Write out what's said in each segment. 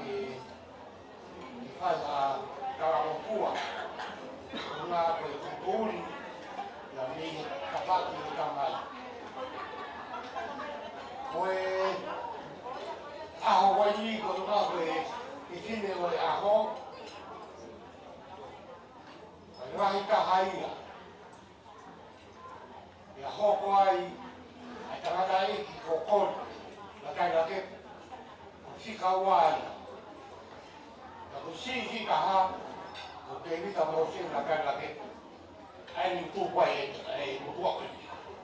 ke whai a karamopua. Ngā koe kuturi, ia mihi kapaki o tamai. Koe aho waini ko ngā koe i tine o e aho. Koe rahi ka haia. Ia hoko ai, ai tangata e ki kokoni, la kai lake, ko whika wai. Ia ko sisi ka ha, ko te mita mose la kai lake, ai ni tūpai e mutua koe.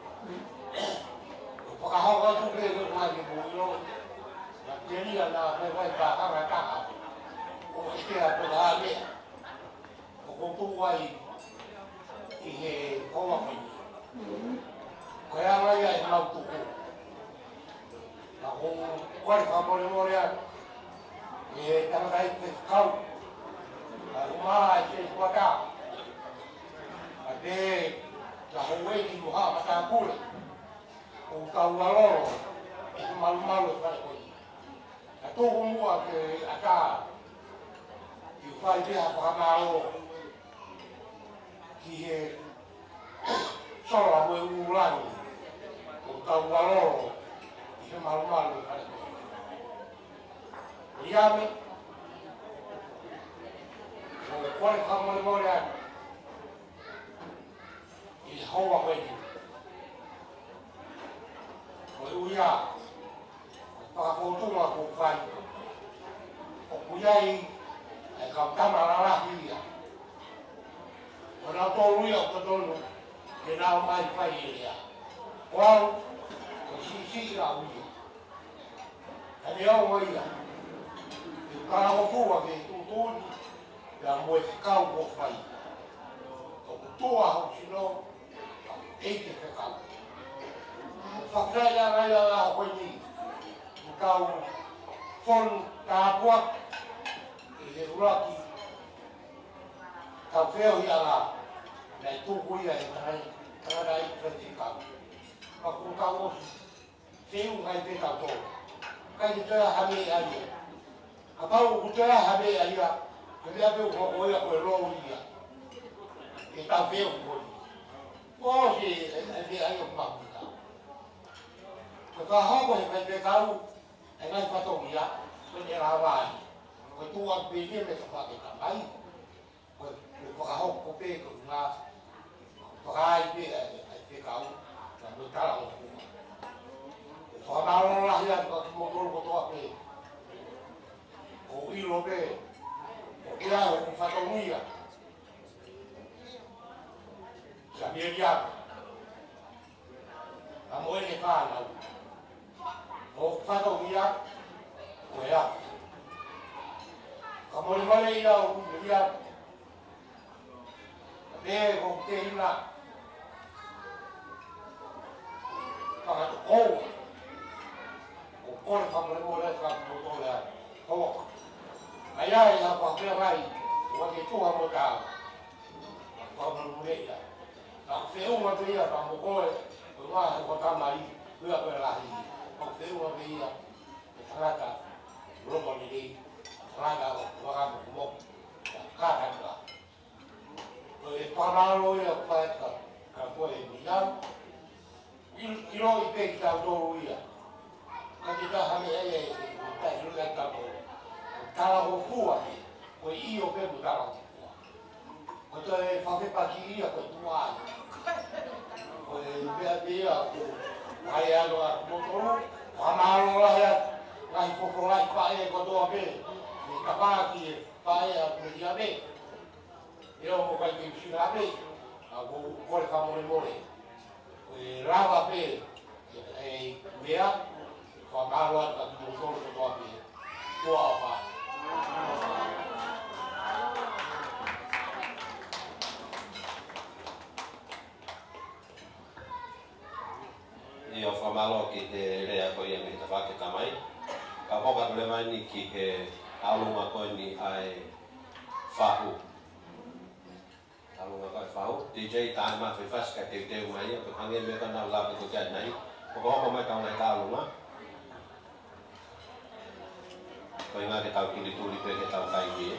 Ko whakahoka tupe e koe mai ki mūino, ia te ria nā mai wai ka hara kaha, ko e tea koe ha mea, ko kotu wai i he koa koe. Koe ara ia e mau tuku. Nā ko koe whamore more a, e tangata i te kau. Nā umaa e te waka. A te hauei ki muha mata kule. O kau aloro, e te malu e whare koe. A tōku mua ke a kā. I whai te hapa kamaro. Ki he sola moe urangi. O kau aloro, i he malu e whare koe. Iame, o koe whamore more anu. I hoa koe ni. Koe uia, whakakotunga ko whai. O kuiai, e kau tamararahi ia. O nā tōru ia o katonu, ke nāo mai whai ia. O au, ko sisi ia uia. Ka ne au ia. I karamo fua ke tūtūni, ia moe whikau ko whai. O kutua hau sino, eite whikau. Whakrai a rai a koe ni. Kau whon tāpua, i he uraki. Kau wheo hi a rā, nei tūku ia he tangata i wheti kau. Paku kau osu, whiu ngai te kau tō. Kai te tua hame a ia. Ka pau ku tua hame a ia, ke mea peo koko ia koe rōu ia. Ke kau wheo koi. Kōsi e mea ai o paku kau. Ko ka hoko he kai te kau, e ngai patongi ia, koe ne rā wāi. Koe tūa pēne me ka whake ka mai. Koe whakahoko ko pē ko ngā whakai pē ai pē kau, na me kara o kuma. Whakamaro rahi atu ka kimotoro ko toa pē. Ko ilo pē, ko kia ho ku whatongi ia. Sa mieri aku. Ka moene whānau. O whatongi ia, koe aku. Ka mori mare ia o kumiri aku. Ka pē ko te hina. Whakato koua. O kore whamore mōre ka kumotore aku. Hoka. Ai ai ha whakea rai, wake tuha mo tāu. Whamore mōre ia. Ka whiunga te ia, ka mokoe, ko ngā he watamai, hua koe rahi. Ka whiunga te ia, e tangata, romo ni rei, tangata o wakamu kumoku, ka kātanga. Ko e whanaro ia whaeka, ka koe ni au. Iro i peki tau tōru ia. Ka te tahame e tai rui ai kako. Tara o fua, ko i o pebu tara o fua. Ko te whawhepaki ia ko tuai. Ko e mea mea ko hai alo a motoru, whamaro rahi atu, ngai whokorai whae ko toa me, me kapaki e whae a kuria me. E o kai ki usina me, a ko kore whamore more. Ko e rawa me, e mea, whamaro atu a motoru ko toa me, toa o whae. I o whamalo ki te rea koe ia me te whake tamai. Ka hoka tule mai ni ki he alunga koe ni ai whahu. Alunga koe whahu. DJ tāne mā whiwhas ka te teu mai, o te hange me ka nau lape ko kia nei. Ko ka hoka mai kaunai tā alunga. ko inga ke tau kili tuli pe ke tau kai ki.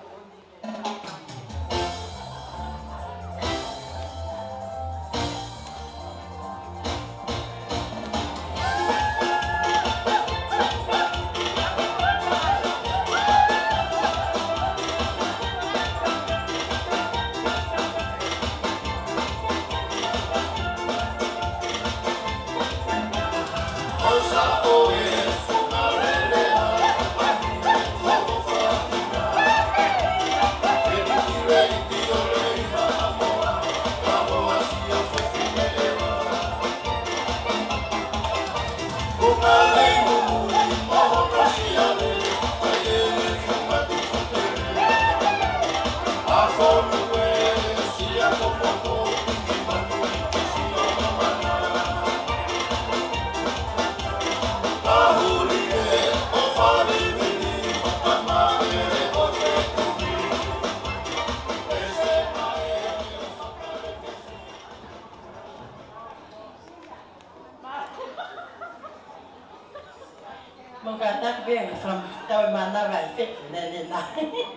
Mengatakan biar from tahu mana baik nenek nak.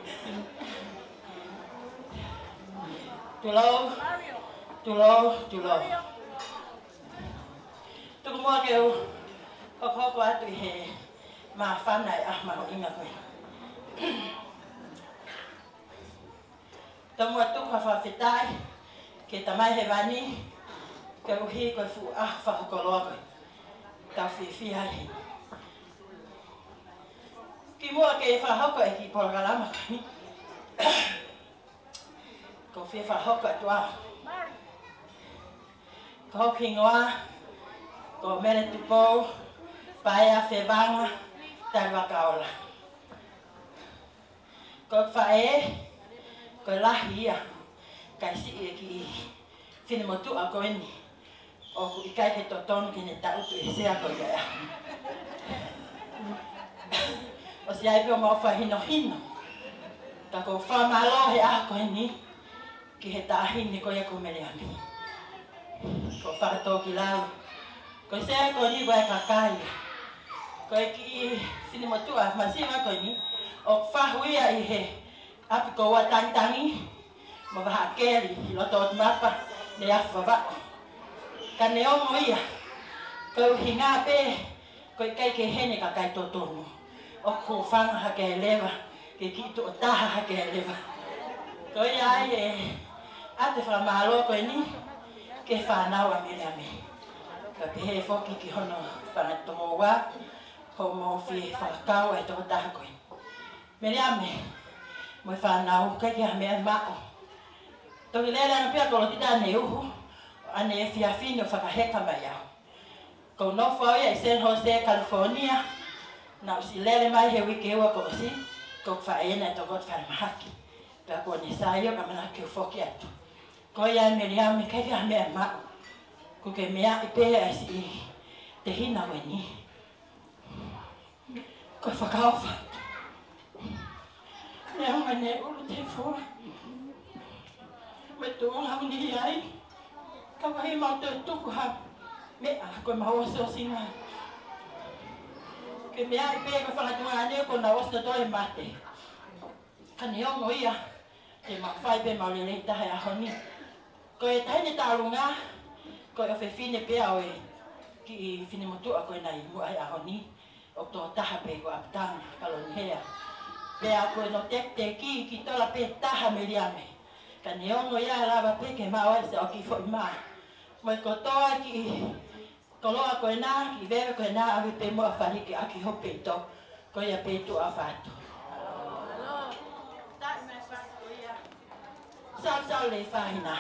Tulau. Tunggu kau, kau buat tu he, maafan saya mau ingat kau. Tunggu tu kau fitai, kita mai hewani, kau he kau fu fah kolok, kau fi hari. Kimua ke fah kau iki program kau. Kau fi fah kau tua. Kau kingwa, kau meret tupo, paya febanga, tarwa kaula. Kau fae, kau lahia, kasi iki, fini motu aku ini, aku ikai ke toton kini tahu tu isi aku ya. Osia ibu mau fahino, tak kau fa malo ya aku ini, kita ini kau ya kau melihat. Kau fato kilau, kau saya kau ni buat kakai, kau iki sini motu masih kau ni, ok fahui ya ihe, apa kau buat tangi, mau bahak keri, lo tahu apa, ni apa pak, kan ni orang iya, kau hinga pe, kau kai kehene kakai totomu, ok kau fang hakai leva, kekitu otah hakai leva, kau ya ihe, ate famalo kau ni. Ke whanau a Miriame. Ka pehe whoki ki hono whanatoa, ho mo whi whakau e toko taha koe. Miriame, mo whanau kai ki ha mea mao. Toki lera na pia kolo tita ne uhu, ane e whiawhino whakaheka mai au. Ko nofo au ia i San Jose, California, na usi lere mai he wiki ua ko si, ko whaena e toko whanamahaki. Ka kone saio ka mana ki whoki atu. Ko ia Miriame kai ka mea mao. Ko ke mea i pēa si te hina weni. Ko whakao whatu. Nea mane ulu te fua. Me tuonga uni ai. Ka wahi mau te tuku ha. Mea ko maua seo singa. Ke mea i pēa ko whakatunga ane ko na wasna toi mate. Ka neongo ia. Te mawhai pe maulele tahe ahoni. Ko e taine tārunga, ko e whewhine pēa o e ki i whine motua koe nei mua ai ahoni, o tō taha pē ko apatanga, kaloni hea. Pēa koe no te ki tola pē taha Miriame. Ka neongo ia rawa pē ke mao ai se o ki fo i maa. Moi ko toa ki koloa koe nā, ki vewe koe nā, awi pē mua wharike aki hope i tō, ko ia pē tu a whātu. Sao le whahina.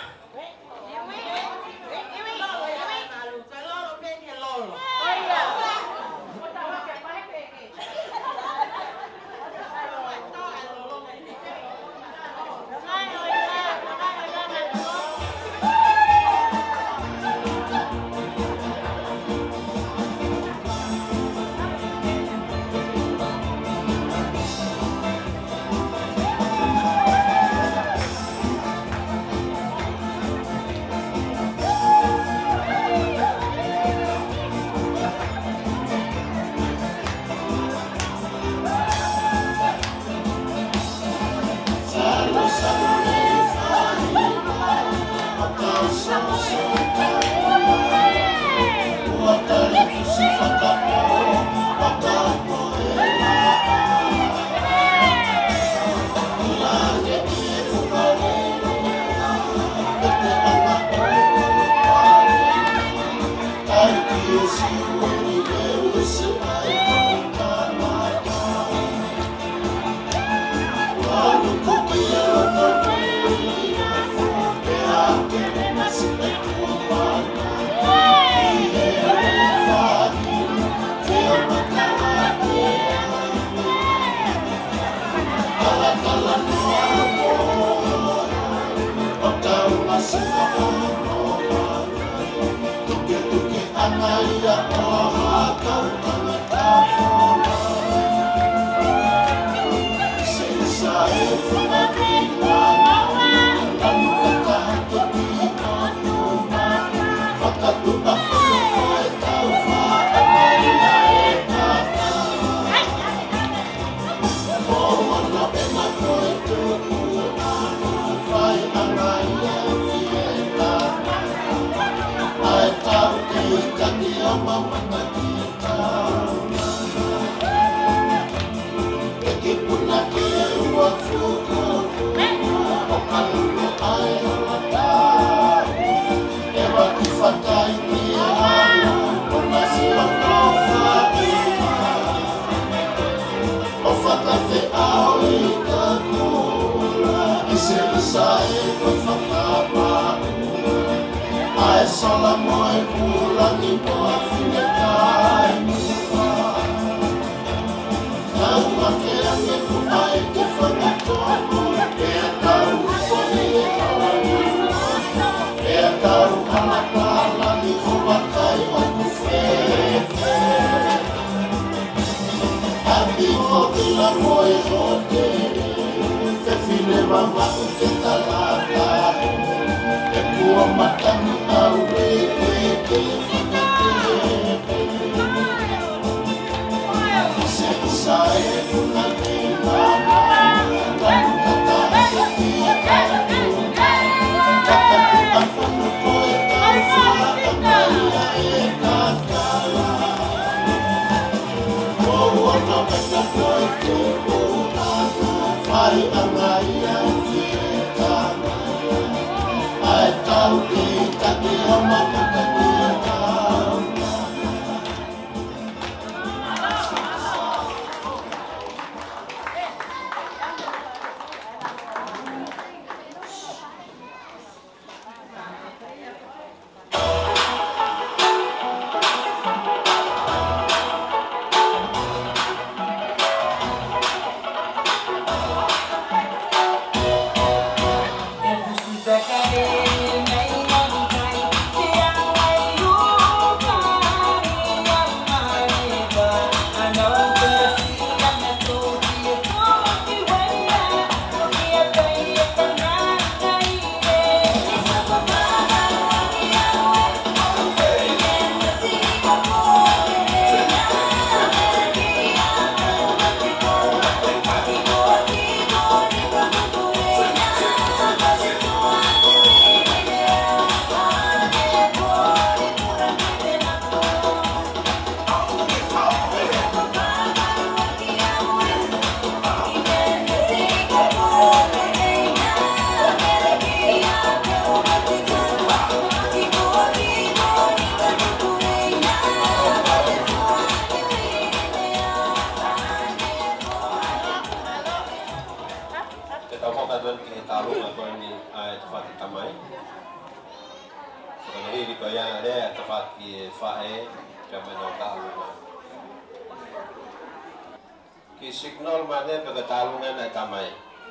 Signal mana pagkatalungan ay kamay?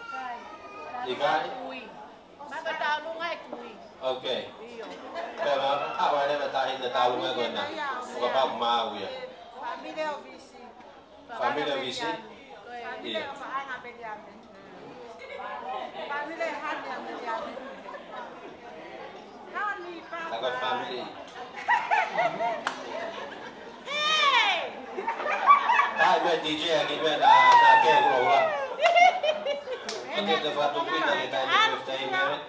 Ikay? Magkatalungan kuy. Okay. Pero awal na tayo natalungan ko na. Kapag maaw yan. Family of VC. Family of VC? Family of Ana Benjamin. Family Hanya Benjamin. Nani pa? Takot family. Tayo may DJ ang iba na kegro lang. Pagkat dapat tupin na kita yung 15 minutes.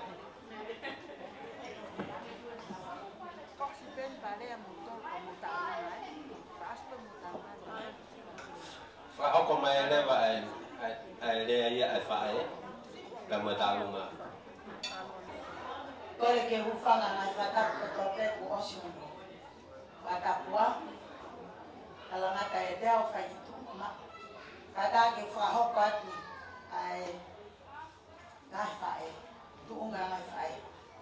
Kok si Ben pare ang motor pamutalan ay. Paas pamutalan. Ako kung may leva ay leia ay fae. Kamatalo nga. Kole ke hufanga na whakapu tope ku osimu. Whakapua. Kalanga ka e deo whaitu ma. Kada ke whahoko atu ai ngai whae. Tuunga ngai whae.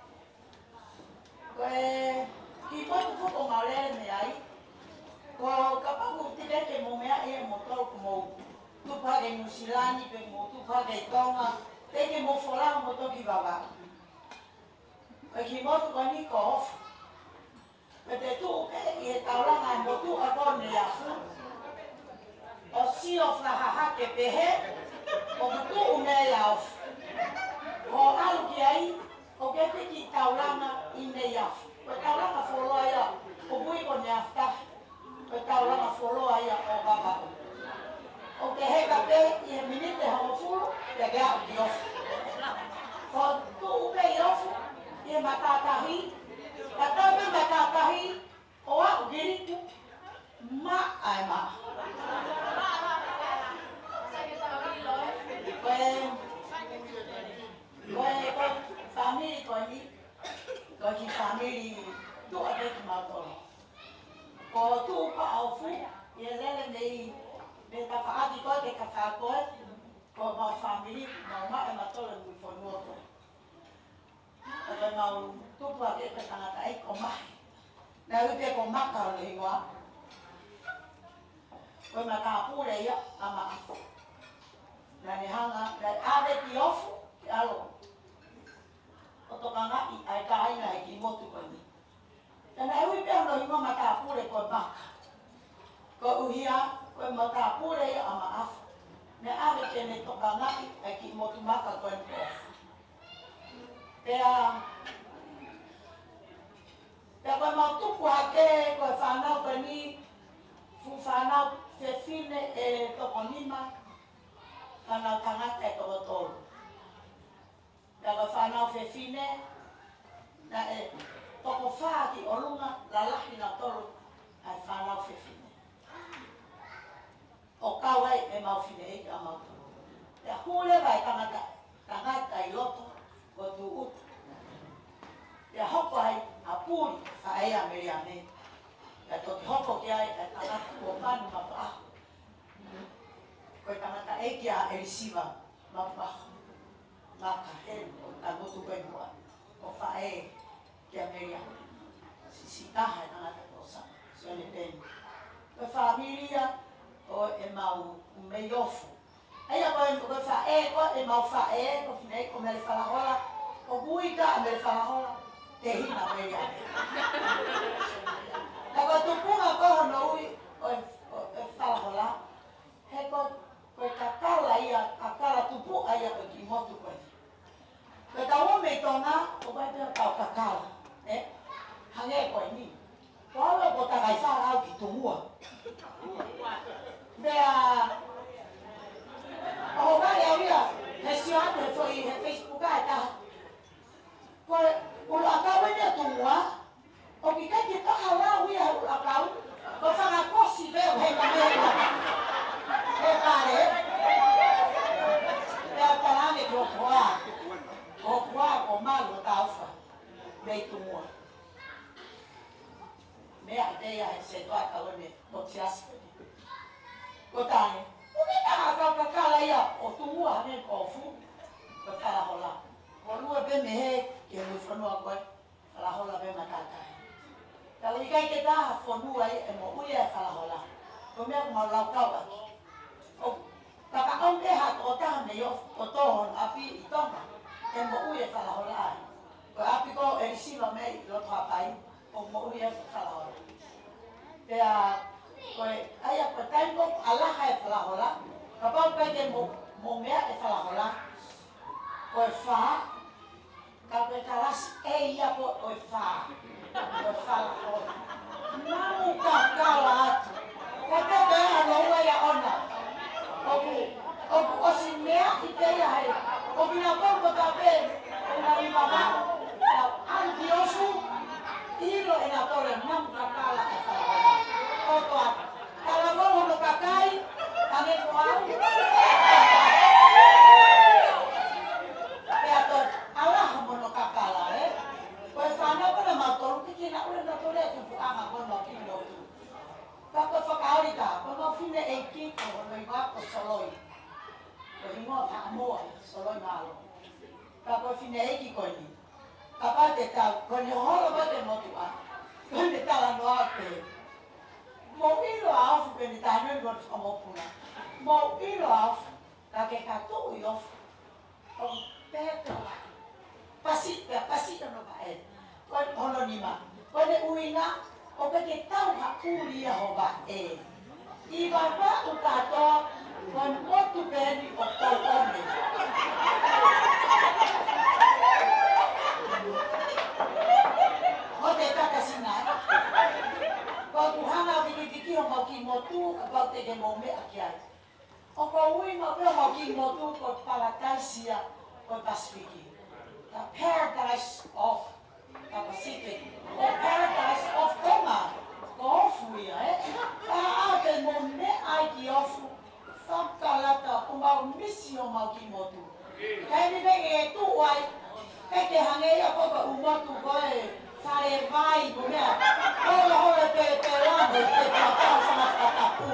Koe ki potu fuko maulele me ai. Ko kapaku tire ke mo mea e mo tau mo tupage musilani pe mo tupage tonga. Teke mo fola mo toki baba. Koe ki motu koe ni ko ofu. Koe te tu uke i he tauranga motu a kone i afu. O si of na hahake pehe, o kutu ume i afu. Ko alu ki ai, o kete ki tauranga i me i afu. Koe tauranga foloa ia, o bui ko ne aftahi. Koe tauranga foloa ia o kakao. O ke heka pe i he minite hongo fulu, te gea o ki ofu. Ko tu uke i ofu, i he matatahi, ka taupe matatahi, o a o giritu, ma ai ma. Koe family koe ni, koe ki family tu a teki mautoro. Ko tu upa au fu, i he lele mei, me ta whaati koe ke ka whakoe, ko mau family, mau ma e matoro mui whanua koe. Koe mau tupu a ke tangata ei ko mahi. Nā upe ko maka o le ingoa. Koe ma ka pūre ia a ma afu. Nā ne hanga, nā āre ki ofu, ki alo. O toka ngai, ai ka aina e ki motu koe ni. Nā e upe ono ingoa ma ka pūre koe maka. Koe uhia, koe ma ka pūre ia a ma afu. Nā āre ke ne toka ngai, e ki motu maka koe ni ofu. Pea koe mau tupu hake, koe whanau koe ni, fu whanau whewhine e toko nima, whanau tangata e toko tolu. Pea koe whanau whewhine, na e toko whaa ki olunga, la lahi na tolu, ai whanau whewhine. O kawai e mau whine eke a mau tolu. Pea hule vai tangata i loto, ko tu uta. Pea hoko ai, a pūri, whae a meri ane. Ia toki hoko ki ai, e tangata kua manu mapu aho. Koe tangata eki a erisiwa mapu aho. Ngaka he, o tangotu koe mua. O whae ki a meri ane. Sisi taha e tangata kua sama. Sione teni. Koe whaamiria, o e mau mei ofu. Eia koe whae, koe e mau whae, koe finei ko mele whalahola. O buika a mele whalahola. Te hina meri ane. E koe tupunga koho no ui o e whalahola, he koe kakala ia, kakala tupu ia koe ki motu koe. Koe tau ome i tonga, o koe pia tau kakala, hange koe ni. Koe awe ko takai whara au ki tumua. Mea, o kai au ia, he sio atu he foi he Facebook ai taha. Koe, ulu akau ene tumua, o ki kai ki taha lau ia ulu akau, ko whangakosi leo he kamera. He kare, leo tarame ki o kua. O kua o malu o tauwha, mei tumua. Mea ideia he se toa kaone o tiasi. Ko tāne, uke taha kau kakala ia o tumua hane ko fu, ko whalahola. Ko lua be me he, ke mui whanua koe, whalahola be matatai. Tau i kai ke taha whanua e mo ui e whalahola. Ko mea ko mau lau kau aki. O kaka au e hata o taha me o tohon api i tonga, e mo ui e whalahola ai. Ko api ko e risiwa me i loto hapai, o mo ui e whalahola. Pea, koe aia koe taimko alaha e whalahola, ka pau kai ke mo mea e whalahola, koe whaa, ka koe kalas e ia ko oe whaa, koe whalahola. Namu ka kala atu, ka te mea loua ia ona, oku osi mea i te ia hei, o bina kongo ka pe, o na rima mao, anti osu, ilo e na tore, namu ka kala e whalahola. Oto atu. Kala moho no kakai, tange ko au. Pea to, alaha mono kakala, Koe whanau kona mautoru, kiki na ure na tore te puanga kono ki notu. Ka koe whakaori ka, kono whine e ki kono i wako soloi. Koe ingoa whaamoa, soloi malo. Ka koe whine e ki koe ni. Ka pau te tau, koe ni holo koe te motu a. Koe ni tala noa te. Mo ilo afu ke ni tānui koe whamopuna. Mo ilo afu, ka ke katou i ofu. O pēta lai. pasi no ba e. Ko ono ni ma. Ko le uina o pe ke tau ha uri ho ba e. I va va u katoa con motu peni o tau ome. Mo te kaka sinai. Ko tu hanga viki o mau ki motu ka pau te ke mo me aki ai. O ko ui ma peo mau ki motu ko Palataisia ko Pasifiki. The Paradise of the Pacific. O Paradise of Tonga. Ko ofu ia Ka a te mo me ai ki ofu. Whakalata o mau misi o mau ki motu. Kei ni peke e tu ai. Peke hangei a koko u motu koe. Whare vai ko mea. Hora hora pe lango te kakao sama katapu.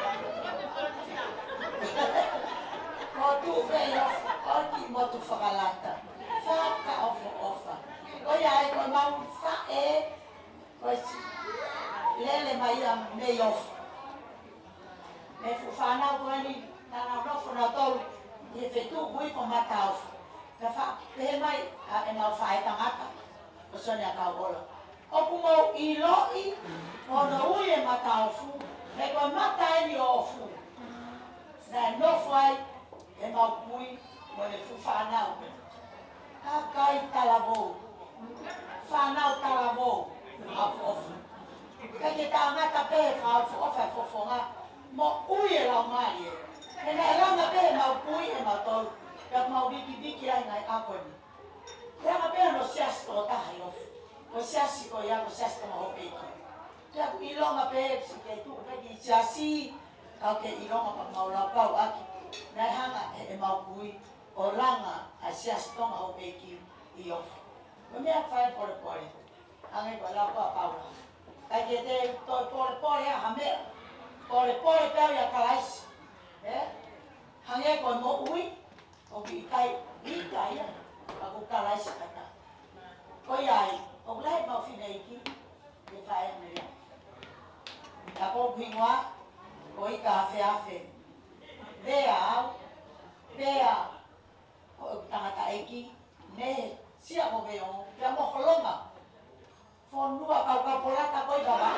Ko tu vei o ki motu whakalata. Whaka ofa ofa. Ko ia e ko mau whae. Ko si lele mai a mei ofa. Me fu whanau ko ni nana nofo na tolu. I whetu hui ko mata ofa. Ka wha pehe mai e mau whae tangata. O sonia ka ola. Oku mau I loi. Ono ui e mata ofu. Me ko mata e ni ofu. Na nofo ai e mau pui. Mo le fu whanau. Kakai talavou. Whanau talavou. Afu ofu. Kake tangata pehe whaafu ofa e fofonga. Mo ui e lau mai e. E na e langa pehe mau pui e mau tolu. Pea mau viki ai ngai aponi. Pea ma pehe no siasi ko taha I ofu. Ko siasi ko ia ko siasi ko maho peki. Pea ku ilonga pehe si ke tu peki siasi. Kau ke ilonga pa mau lau kau aki. Nai hanga e mau pui. O langa a siasi tonga ho peki I ofu. Ko mea whae pore pore. Angai ko lau kua paula. Kai ke te toi pore pore a hamea. Pore peo ia kalaisi. Hange ko mo ui. O ki kai ia. Aku kalaisi kata. Ko iai. O lai mau fina iki. Ke whae meria. Ako kuingoa. Ko I ka afe. Vea au. Pea. Ko tangata eki. Ne. Sia ko veo. Pea mo holonga. Fonua kau polata ko I baba.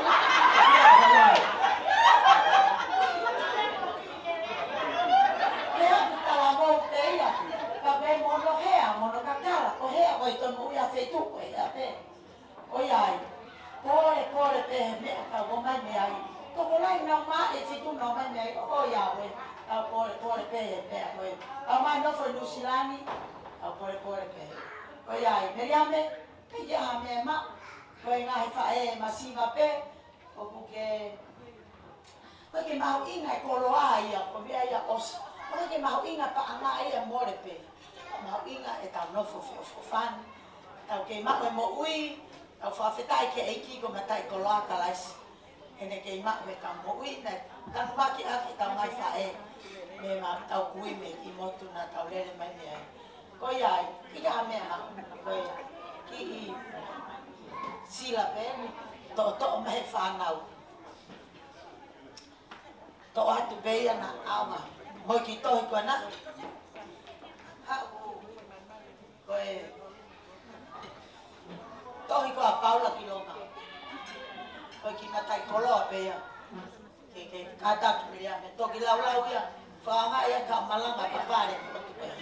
Mono kakala, ko hea ko I tono ui a whetu ko I a pe. O iai, pore pe mea ka gomai mea I. Toko lai nau maa e whetu nau mai mea I. O iau e, au pore pe mea ko I. Au mai nofo I Nusilani, au pore pe. O iai, meriame, pe ia ha mea ma. Ko I ngahi whae masiva pe, o puke. Ko ke mahu inga e koloa ia, ko mea ia osa. Ko ke mahu inga pa anga ia more pe. Mau inga e tau nofo whani. Tau kei mako e mo ui, tau whawhetai ke eiki ko matai ko loa kalaisi. Hene kei mako e tau mo ui, na tanu maki aki tau mai whae. Me ma tau kui me ki motu na tau lele mai mea. Ko iai, ika ha mea mako. Ko ki I sila pe, to mehe whanau. To atu beia na auma. Moi ki tohi kua na. Koe tohi ko a Paula ki longa. Koe ki matai koloa pea. Ke kata ki miria me toki lau ia. Whaanga ia ka malanga papare kotu pea.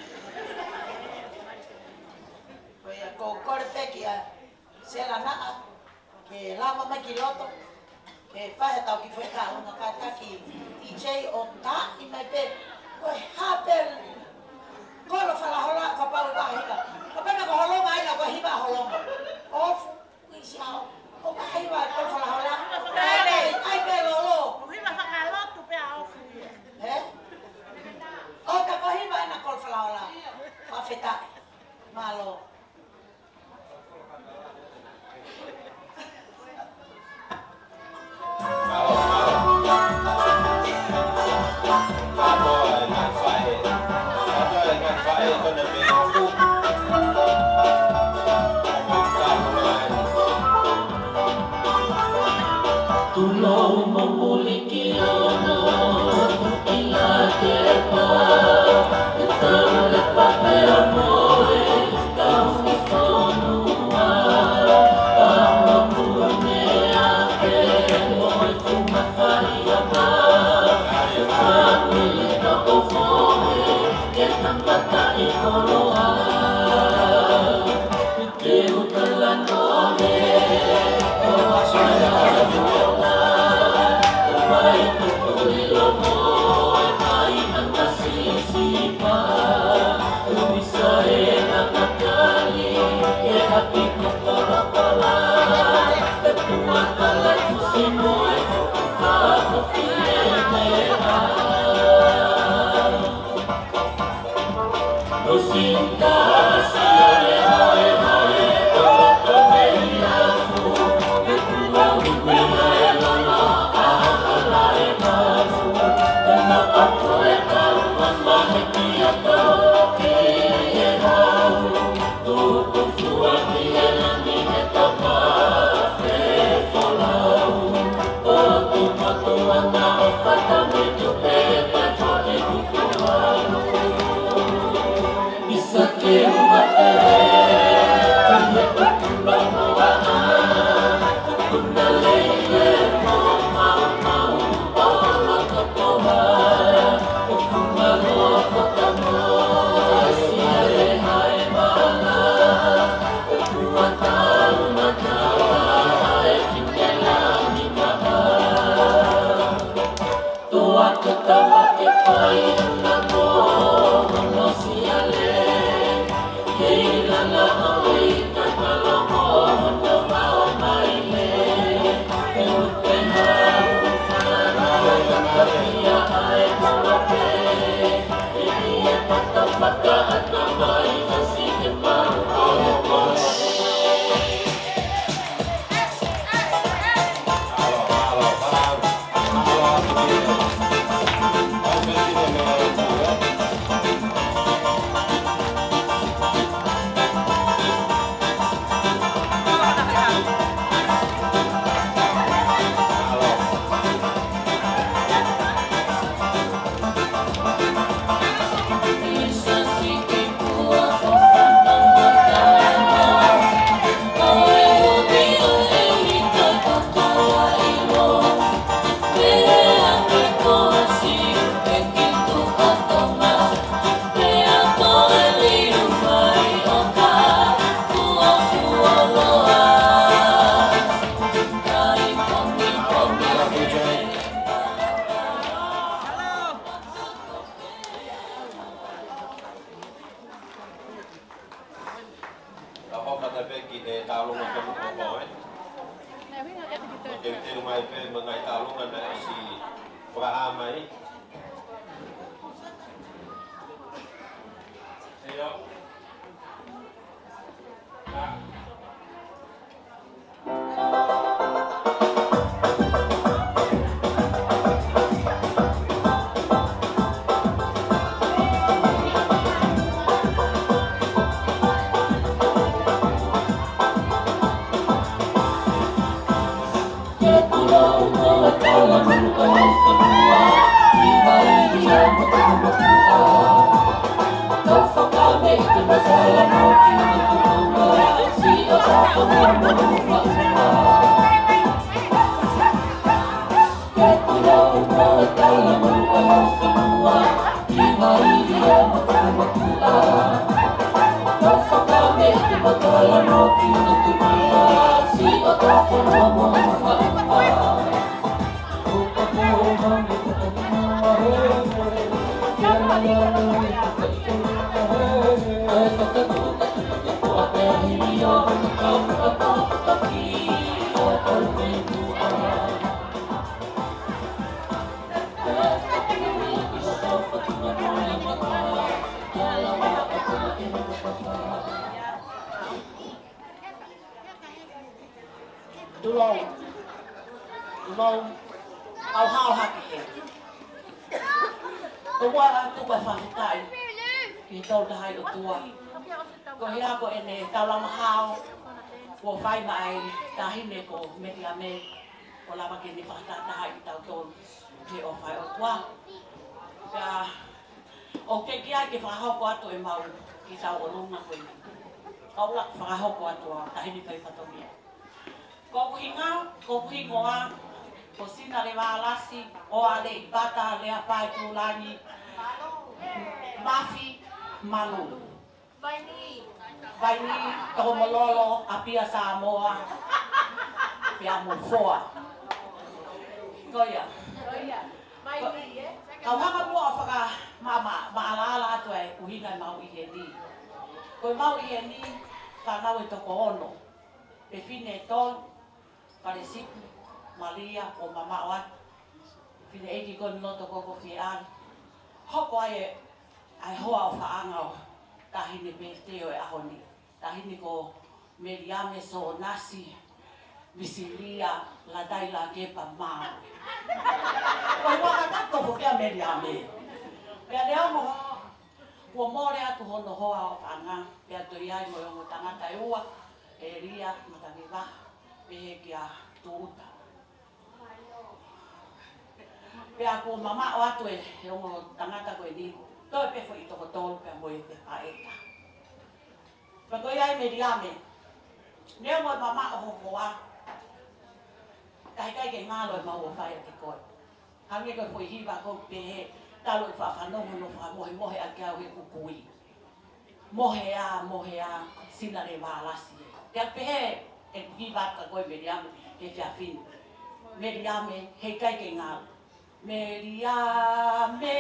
Koe a ko kore peki a sela naa. Ke lama mai ki loto. Ke whahe tau ki wheka unga kata ki DJ o ta I mai pe. Koe hapel. Kolo whalahola ka pau kahika. Kapena ko holonga ina ko hiba holonga. Ofu, isi hao. O ka hiba ko whalahola. Ai pe lolo. O hiba whakalotu pe a ofu ia. O ka ko hiba ina ko whalahola. Whawhetai. Malo. Tulou mamuliki ono ila tepa, tau le papel moe, tau malu. Vai ni. Vai ni toko mololo apia Samoa. Pia mo foa. Koia. Vai ni Kau hanga mua whaka maalaala atu e uhinga mau ihe ni. Koe mau ihe ni whanau e toko ono. Pe whine e tol, pare sipu, Maria o mama o atu. Whine eiki koni loto koko whiari. Hoko ai hoa o whaanga o tahine birthday o e ahoni. Tahine ko Meriame so nasi, Visilia, la dai la kepa mau. Koe waka tato ko kia Meriame. Pea leo mo kua more atu hono hoa o whaanga. Pea toi ai mo yongo tangata e ua, e ria, mataki waha, pehe kia tuuta. Pea ko mama o atu e yongo tangata koe ni. Toi pefo i toko tolu pea mo e te paeta. Pea toi ai Meriame. Neo mo mama o hoa. Kai ke ngalo e mau o whaia te koe. Hange koe fo i hiwa kou pehe. Talo i whawhanongo no whamohe a kia ue kukui. Mohe a sina re waalasi. Kia pehe e hiwa ka koe Meriame e whia whinu. Meriame hei kai ke ngalo. Meriame,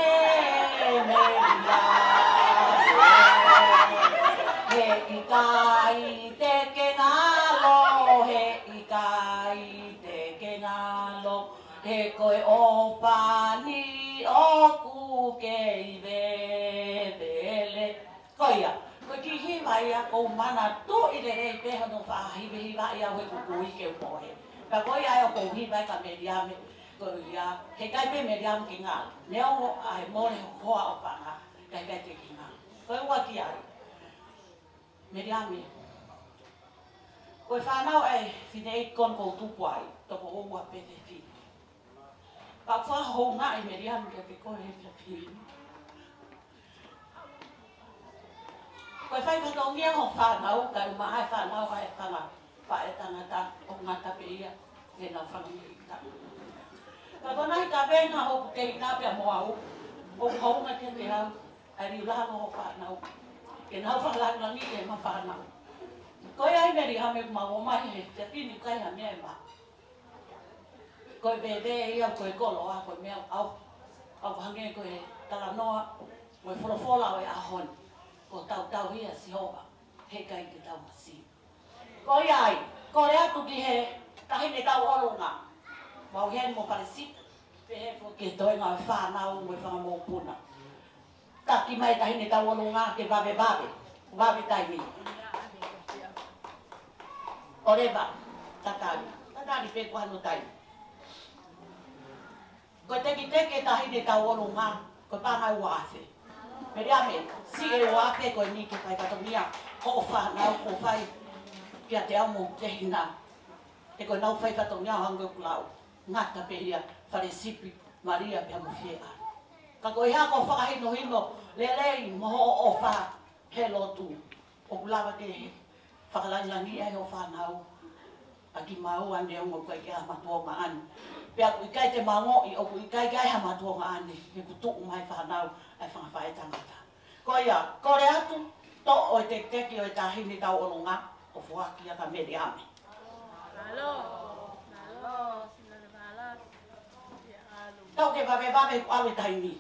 he i kai te ke ngalo, he i kai te ke ngalo, he koe o pani o kuke i vevele. Koia, koe ki hiwa ia kou mana tu i le rei peha no whahiwe hiwa ia hoi kukui ke upohe. Ka koia ai o kou hiwa ka Meriame, koia, he kai pe Meriame ki ngā. Neo ai more hoa o whanga, kai te ki ngā. Koe ua ki ai. Meriame. Koe whanau ai, whine e kon kou tupu ai, toko oua pepe whine. Ka whahou ngā i Meriame kia pe koe he whine. Koe whai whatongia ho whanau, kai umahai whanau ai whanga whae tangata o ngata pe ia, he nau whangia. Ka kona hi ka venga hoku te ina pia moau, o haunga te te hau, ai riulano ho whanau. Ke nau whalakulangi e ma whanau. Koe ai Meriame kumau mai he, te whini kai ha mea ma. Koe bebe ia koe kolo a koe mea au hange koe talanoa, koe wholofola o e ahon. Ko tau hia si hoa, he kai te tau masi. Koe ai, kore atu ki he tahine tau olunga. Mau hen mo parisi, pehe fo ke toi ngā whanau mo whanga mō puna. Taki mai tahine tau olunga ke wawe taimi. Oreba, tatari pe kuhanu taimi. Koe teke tahine tau olunga, koe pāngai wāwhe. Meriame, si e wāwhe koe ni ke pai katongia, ko whanau, ko whai, kia te au mō te hina. Te koe nau whai katongia hanga kulau. Ngata pehia, whare sipi, Maria pia mo whiea. Ka koe hea ko whakahino hino, lelei moho o wha he lotu. O kulawa te whakalangangi ai o whanau. A ki mau ane o ngō koe ke hamatua maani. Pea kui kai te mangoi, o kui kai hamatua maani. He kutuku mai whanau, ai whangawhae tangata. Koia, kore atu, to o te teki o e tahini tau olunga, o fuaki a ka Meriame. Tau ke wawe ku awe taimi.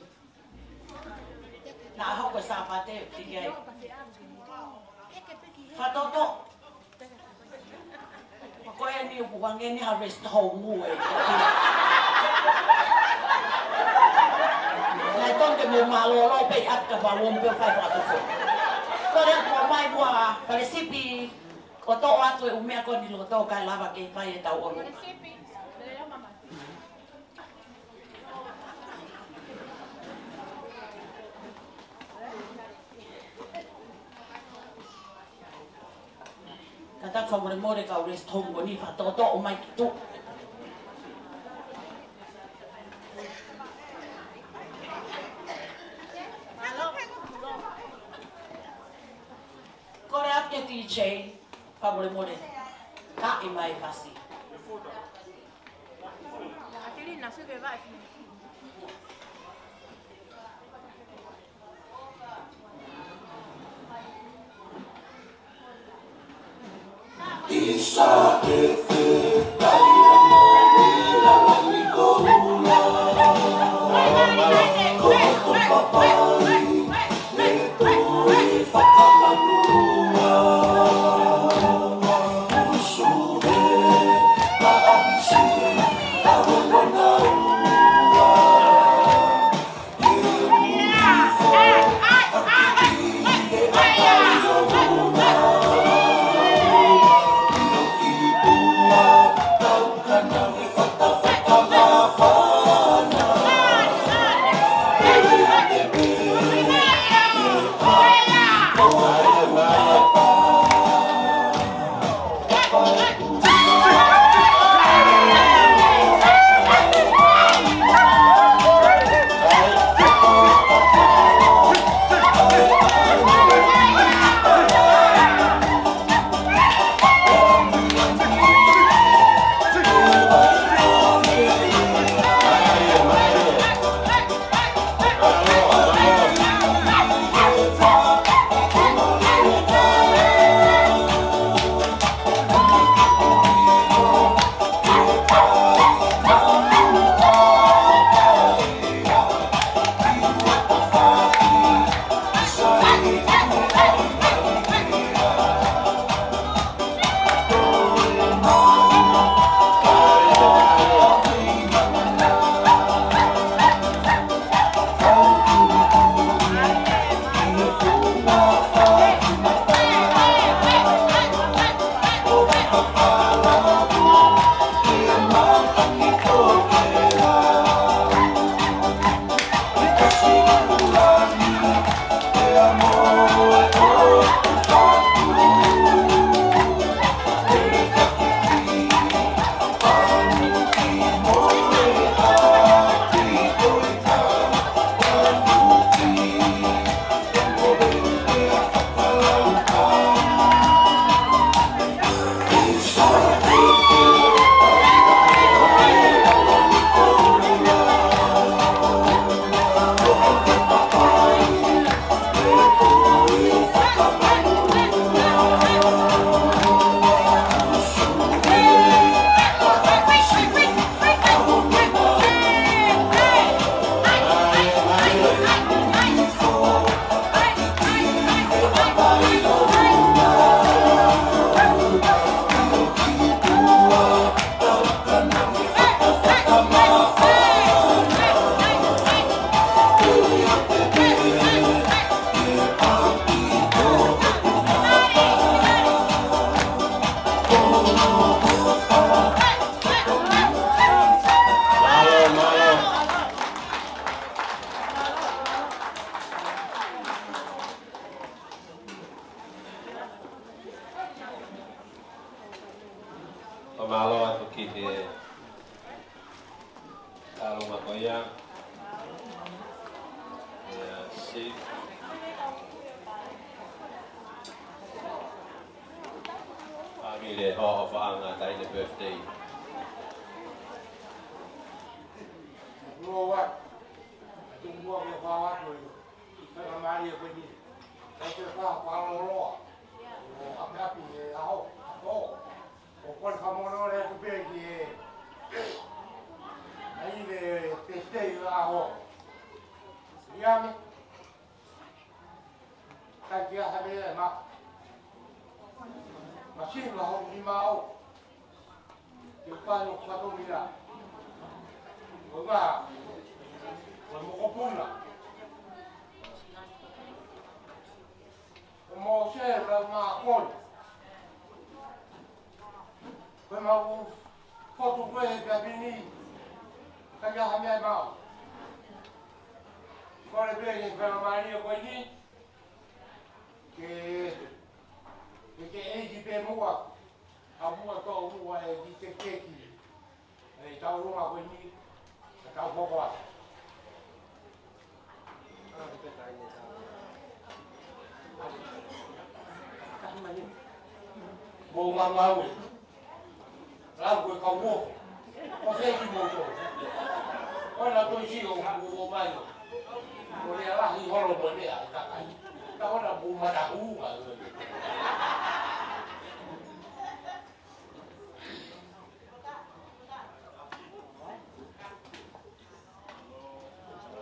Nā hoko sa pate tiki ai. Whatoto. Koe ni upu wange ni harvest home mu e. Nai tonke mo malolo pe atka pa wompe whai whatoto. Kore atu o mai mua whare sipi. O to atu e umea koni lo to kai lava ke whai e tau olu. Kata whamore ka rest home ko ni whatoto o mai ki tu. Kore ake DJ, whamore ka i mai whasi.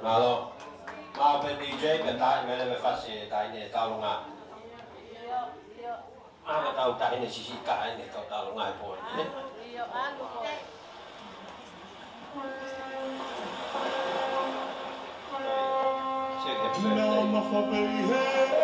Malo. Ma pe DJ pe tai me le fasi tai ne talunga. Ma tau tai ne sisi tai ne talunga po ne. No, ma fa bene.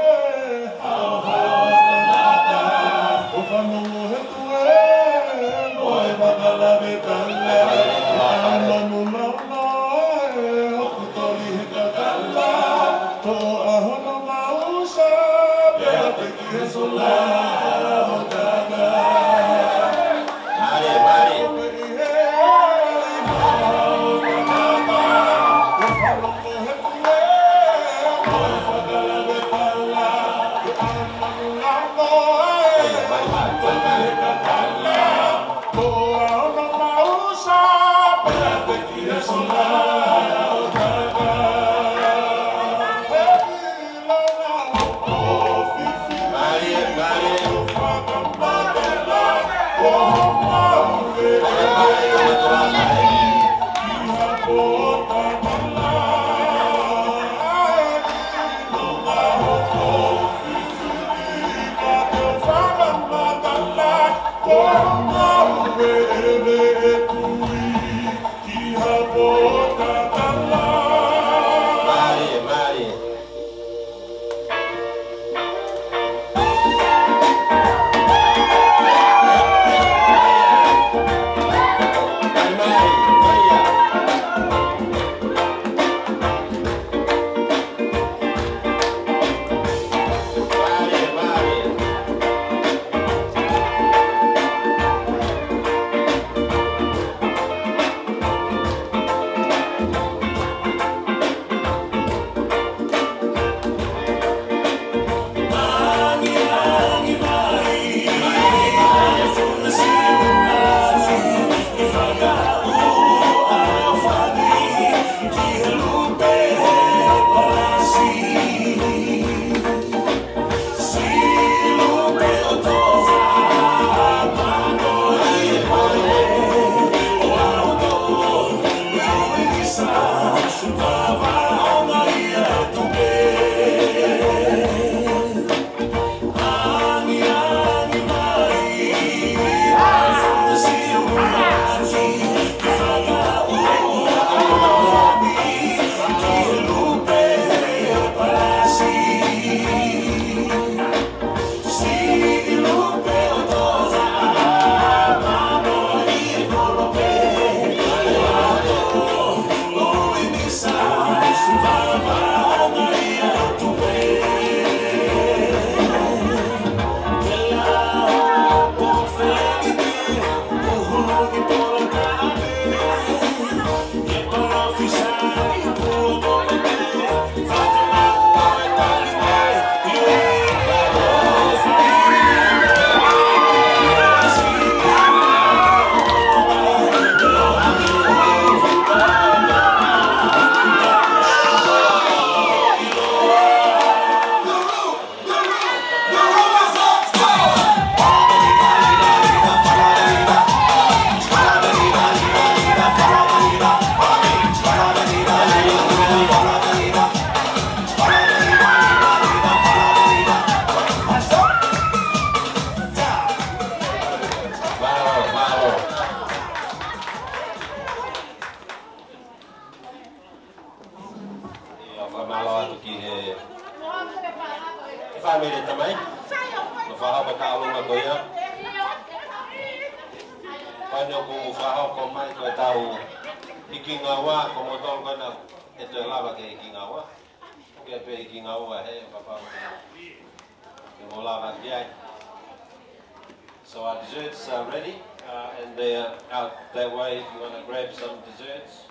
So our desserts are ready, and they are out that way if you want to grab some desserts.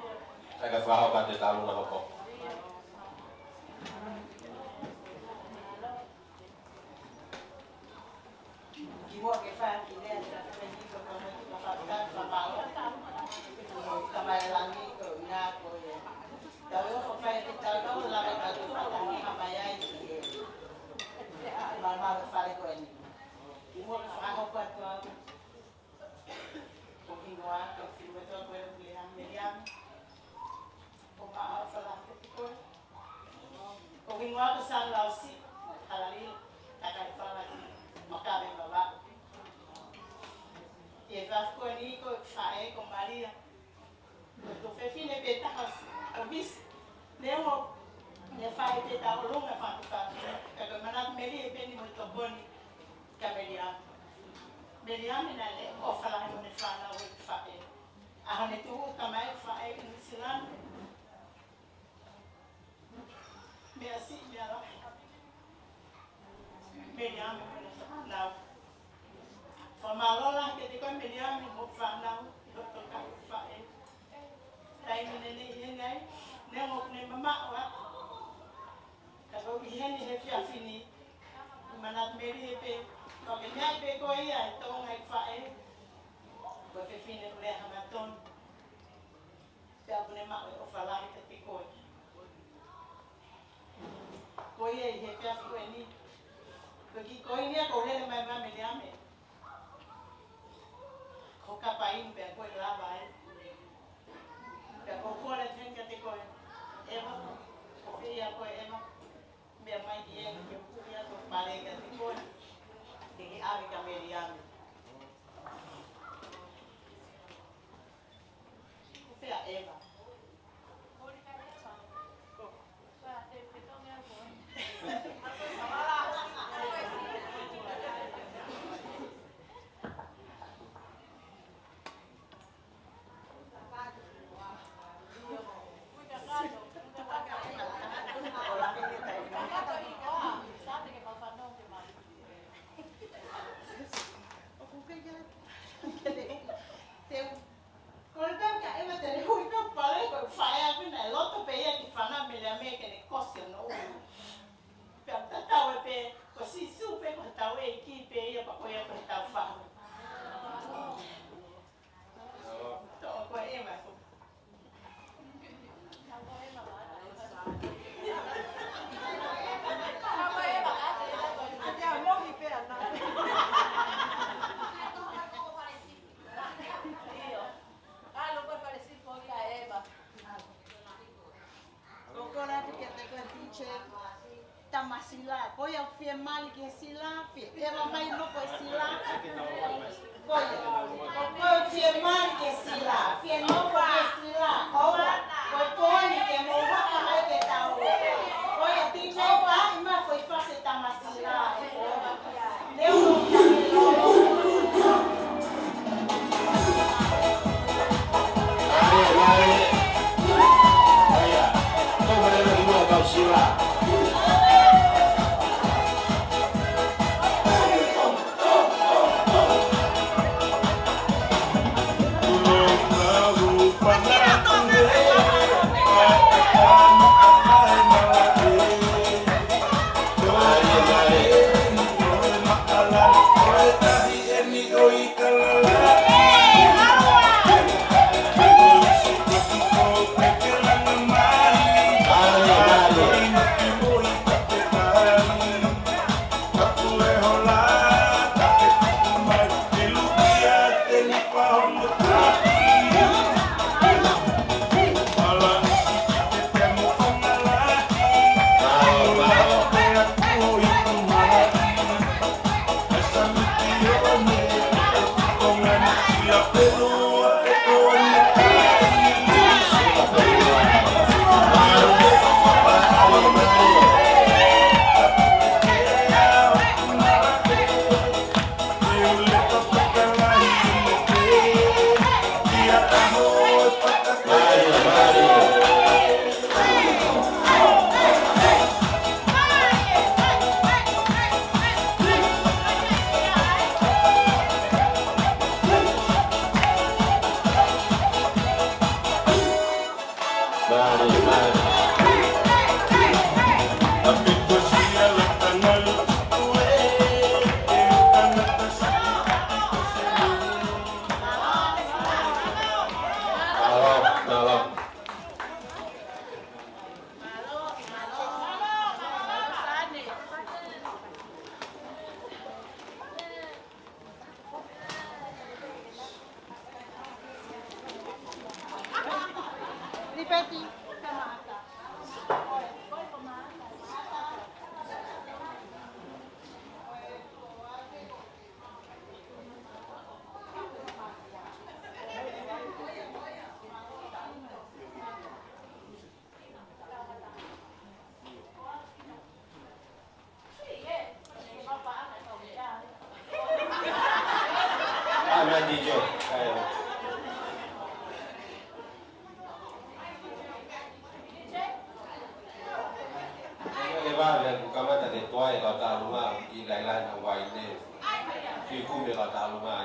Taka whahau ka te taluna hoko. Continuar, que o filme todo puede ampliar, como a falar. Waka san lau si, halalil, takai fala makabe baba. E vai ficou ali com fae com Maria. Eu fui fine betas, o bis, lemo, ne fae beta o longa fanto fanto. Que manat meli e beni muito boni, camelia. Melia me na le, o fala no ne fala o fae. A ne tu também fae no silan. Me assim, me ara. Melia me na Famalola que te coi melia me mo fanau, doktor ka fae. Dai ni ngai, ne mo ne mama wa. Ka ko hien ni he fini. Manat meri pe, ko ke nyai pe ko ia to ngai fae. Ko fe fini le hamaton. Pe abune ma o fala ke te ko. Ko ia he pe ko ni. Ko ki ko ia ko le mai ma melia me. Ko kapain pe ko la vai. Pe ko ko le ten ka te ko. Eva, ko fe ia ko eva. Me mai dia que eu ia to pare ka te ko. Te ave ka meriame. Ko fe a Eva. Tamasila, poi a fie mali che sila, era mai no poi sila. Poi fie mali che sila, fie no poi sila. Poi poi che mo va mai che tau. Poi a ti che va, ma poi fase tamasila. Deu no Para DJ. Vale, kamata de toa e kata lunga I laila na wai ne. Ki kume kata lunga.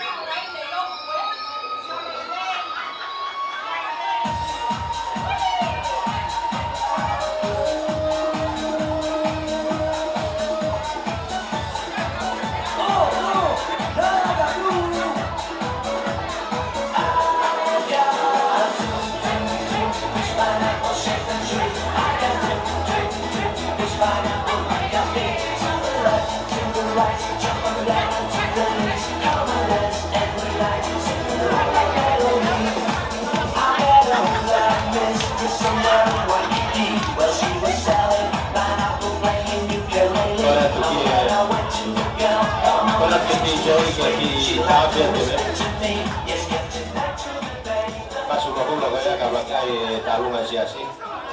Masuk aku lah kaya kalau kaya talung asyik asyik.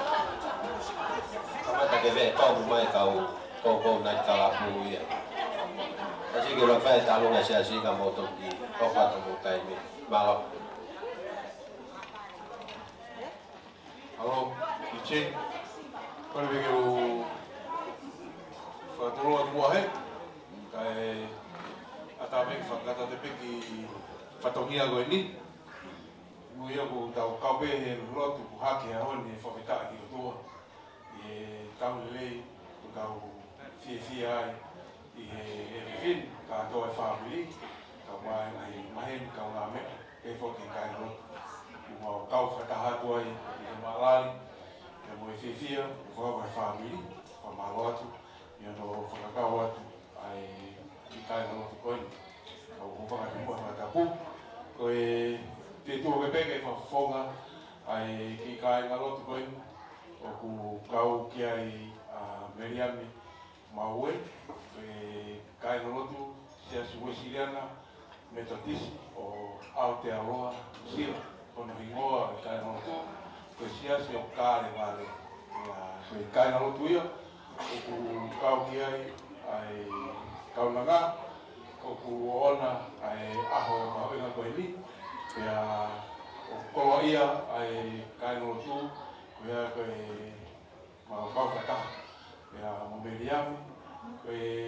Kamu tak kebe kau rumah kau nak kalapu ya. Asyik kalau kaya talung asyik asyik kamu tu di kau kata mukai ni malam. Halo, Icin. Kau begitu fatulungan buah kaya atame fakata te peki fatongia go ini muia ko tau kabe he lotu ku hake ha oni fofita ki to e tau le ko tau fi ai e fin ka to family ka mai mai ka nga me e fo ki ka ro mo kau fata ha to ai e malali e mo fi fo ba family fa malotu yo no fo ka watu ai kai no to koin au ko ka mo ta pu ko e te tu ke peke fa fonga ai ki kai ngalo to koin o ku kau ki ai meriami maue e kai ngalo tu se su siliana metatis o au te aroa sila con ringoa kai ngalo tu ko sia se o kare vale ya kai ngalo tu yo o ku kau ki ai kau nanga o ku ona ai aho ma ina ko ni ya o ko ia ai kai no tu ya ko ma kau kata ya mo meriam ko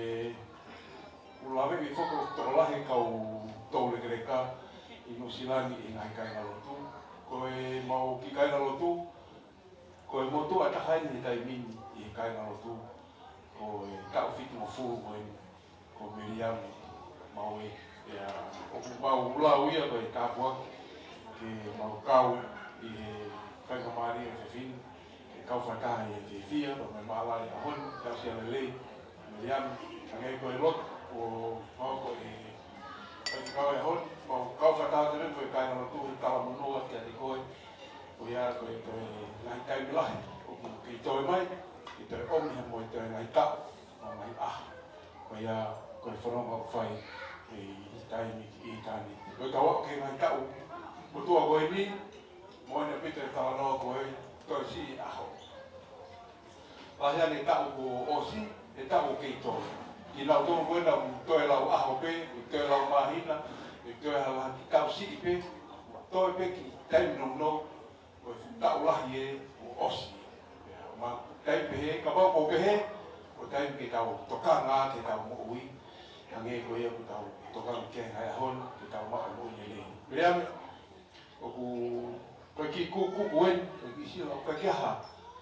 ulave ki foko to la he kau to le greka inu silani ina kai no tu ko mau ki kai no tu ko mo tu ata hai ni tai min I kai no tu ko ka fit mo fu ko Miriam mau ya o mau lau ia ko kapua ke mau kau I kai kamari e fin ke kau fata e fia o me mala ya hon ka sia le Miriam angai ko lot o mau ko kai kau e hon mau kau fata te ko kai no tu ta mo no ke ti ko o ya ko lai kai lai o ki toi mai ki toi om he mo toi lai ta mai ko ya ko foronga fai e taimi I tani ko tawa ke ngai tau ko tua ko ni mo ne pite ta no ko to si aho pa ya ni tau ko osi e tau ke to I lau to ko na to lau aho pe to lau mahina e to hala tau si pe to pe ki taimi no ko tau la ye osi ma taimi pe ka ba ko pe ko taimi ke tau to ka nga ke tau mo ui ange ko ia ko tau toka ke ai hon ke tau ma mo ni le Miriam o ko ki ku wen ko ki si o ka ha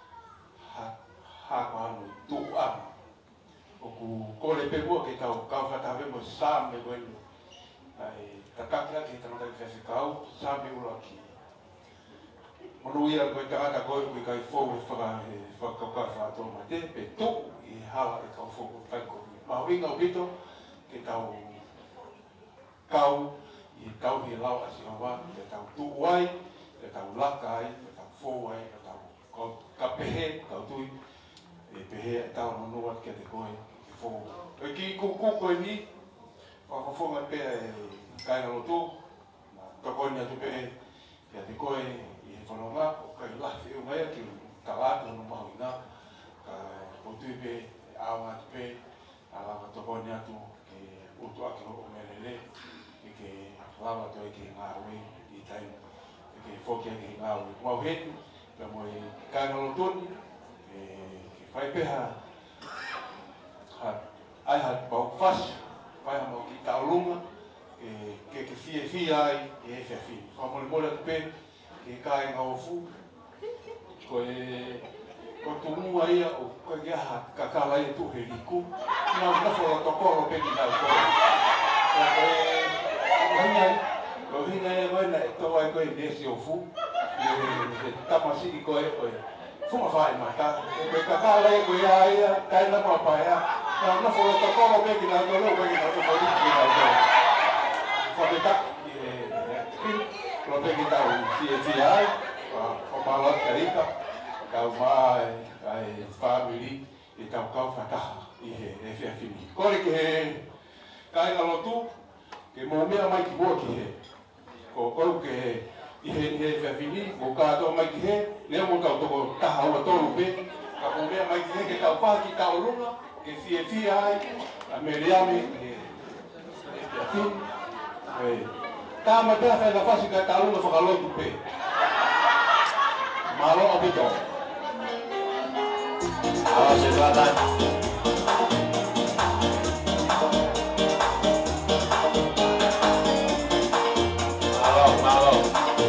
ma no tu am o ko le pe ke tau ka fa ta ve mo sam me wen ai ta ka ke ta no ta fe kau sam me ulo ki mo no ia ko ta ko kai fo fa ka to ma te pe tu I hala e ka fo ko ko ma winga o bito ke tau kau I tau hi lau asiawa ke tau tuai ke tau lakai ke tau fowai ke tau ka pehe tau tui e pehe tau nonuat ke te koe ke fo e ki koe ni whakafonga pe kai na lotu ka koe ni atu pe ke te koe I whanonga o kai lahi o ngai ki kalatu no mahawina ka potui pe awa atu pe ala ka toko ni atu ke utu ake o melele ke wawa toi ke ngawe I tai ke fokia ke ngawe mau hetu ka mo kanga lotoni ke fai peha ha ai ha pau fas fai ha mau ki taulunga ke fie ai e fe fi fa mo mo pe ke kai ngau fu ko ko tumu ai o ko ya ka ka lai tu he ku na fo to ko pe ni dal ko ko hina e vai na to ai ko e si o fu e tamasi ko e fu ma fai ma ka ka lai ko ya ai ka na ma pa ya na fo to ko pe ni dal ko pe ni dal ko fo ni dal ko fo de ta lo pe ni dal si ai o malo carita kau mai ai family e kau whakaha I he whiawhini. Kore ki he kai ngalotu, ke mō mea mai ki mua ki he. Ko kou ke I he whiawhini, mō kātoa mai ki he, lea mō kau toko taha ua tolu pe, ka mō mea mai ki he ke kau pāki tau runga, ke whiawhi ai, a me reame he whiawhini. Tā mai pēr whai na whasi kai tau runga whakalotu pe. Malo o pito. Ahora se trata. Malo.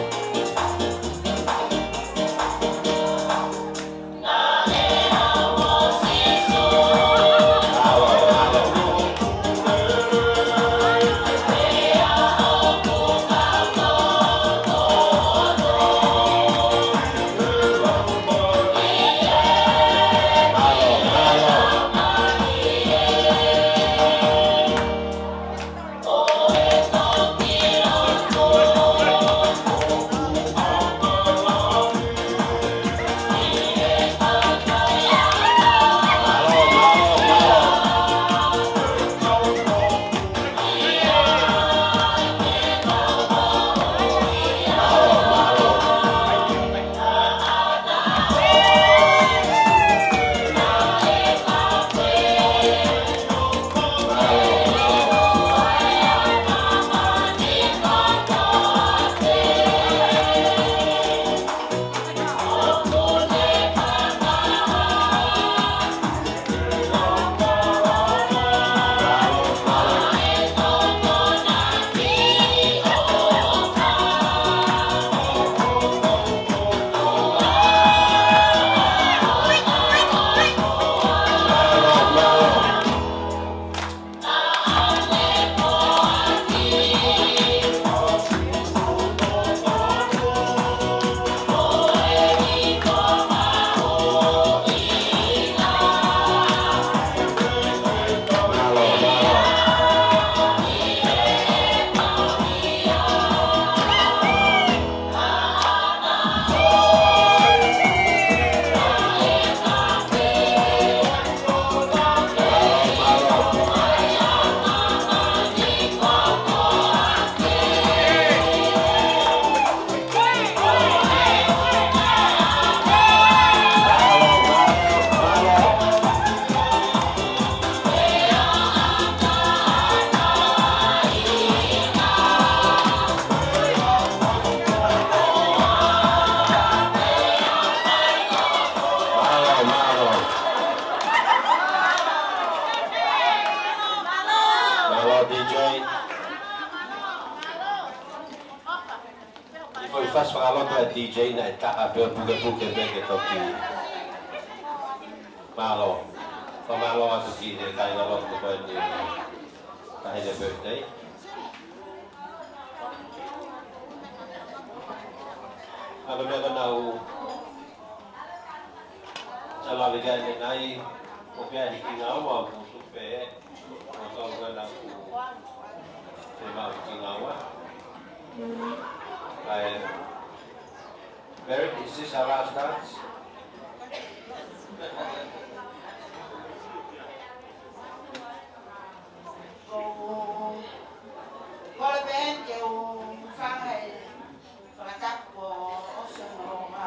faz whakaloto e DJ na e taa peo puke puke peke toki malo. Ko malo atu ki te kaina loto koe ni tahine birthday. Ako mea nau salawi gani nai o pia hiki ngā ua ku supe o tau gana ku te mau hiki ngā ua. Barrett, is this our last dance? Kole ben ke o whanga e whakatapo o sono ma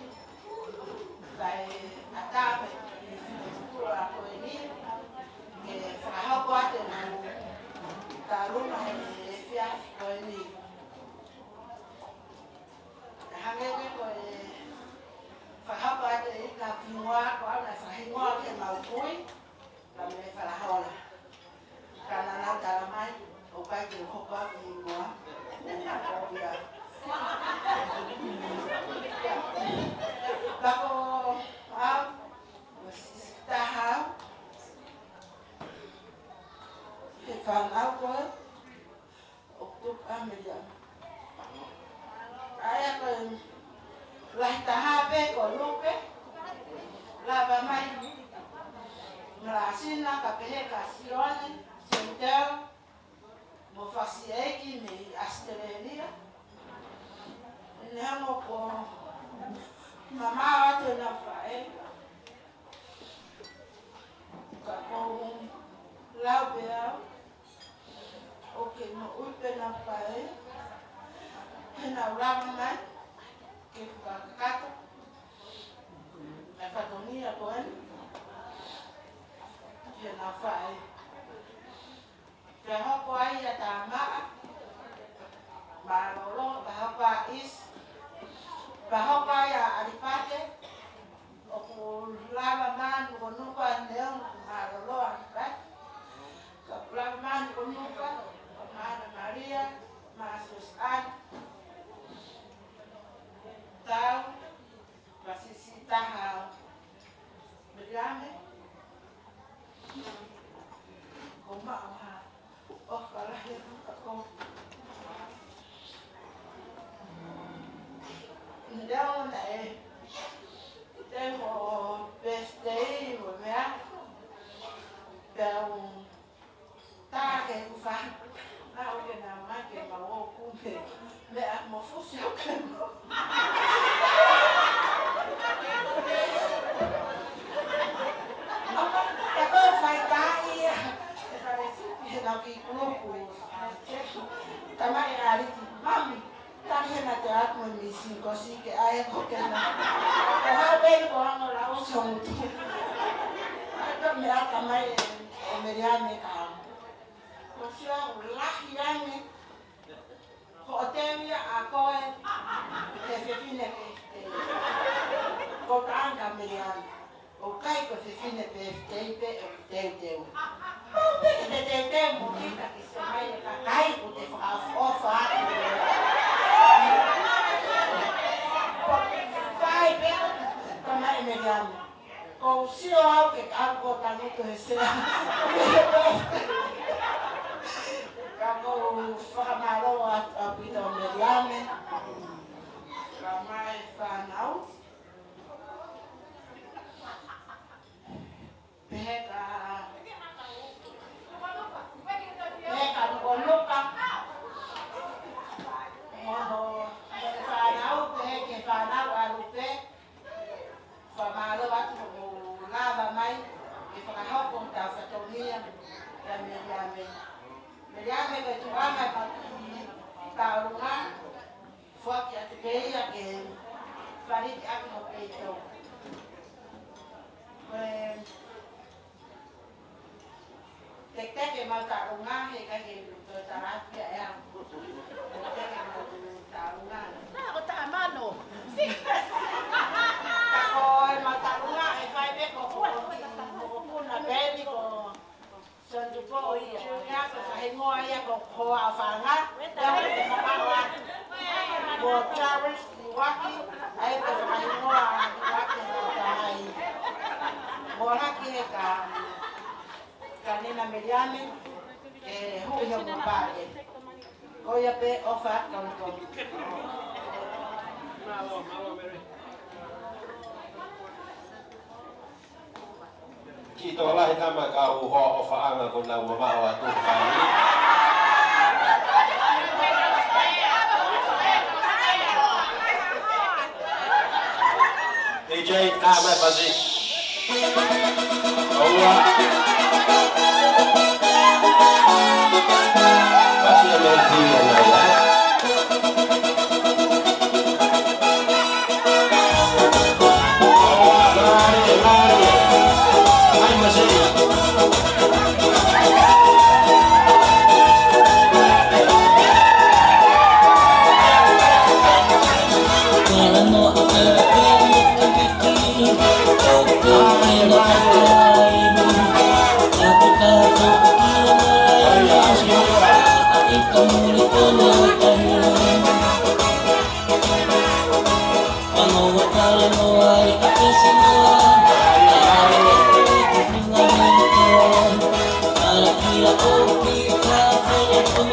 kai atape kura koe ni ke whakahako ate na ka runa e whia He whanau koe, o tuk Ameria. Aia koe, lahi tahape ko lupe, lava mai, Ngrasina ka pehe ka sione, senteo, mo fasieki me Australia. Nemo ko mama watu na fae. Ka ko lau bea. Okay, mo upe na fae. Hena urama mai. Ke kakakato. Na fatonia koen. Hena fae. Kaya ko ay tama. Malolo, bahapa is. Bahapa ya adipate. Oku lava man konupa neon malolo adipate. Lava man konupa. Mana Maria, Masus An. Tau, masisi tahal. Beriame. Kumaha. Oh, kalau itu aku. Então, tem o besteiro, né? Então, tá que eu faço. Ah, o que não mais que eu vou comer. Me amofosse eu que não. Agora vai dar e parece que não que louco. Também ali, mami. Tahena te atmo misi kosi ke ae kokena. Koha bel ko ang lao song tu. Ato mera kamay emeriane ka. Kosi ang lahiane. Hotemia ako e fefine ke. Ko kan kameriane. O kai ko fefine pe teipe e teuteu. Te mo kita ke se mai ka kai ko te fa ofa. Vai bem, como é melhor. Com o senhor que algo tá no terceiro. Como famalo a vida melhor, né? Ramai fanau. Pega no coloca. Fanau alupe, famalo watu lava mai, ifakahau konta fatonia ya meriame. Meriame ketuama taurunga, fuaki atukeia ke fariti akno peito. Tek-tek mau taurunga heka ke terapia ya. Tek-tek mau taurunga. Ako taamano. Ako matarunga e fai be ko na beli ko sandu po chunya ko sa hingo ya ko ko afanga ya ko makawa ko Charles waki ay ko sa hingo waki tamai mo haki ka kanina mediane huyo mbale ko ya pe ofa ko Kito lahi nama ka uho o faanga ko na mamawa tu kani. DJ tama pasi. Owa. Pasi energi na ya. Oh,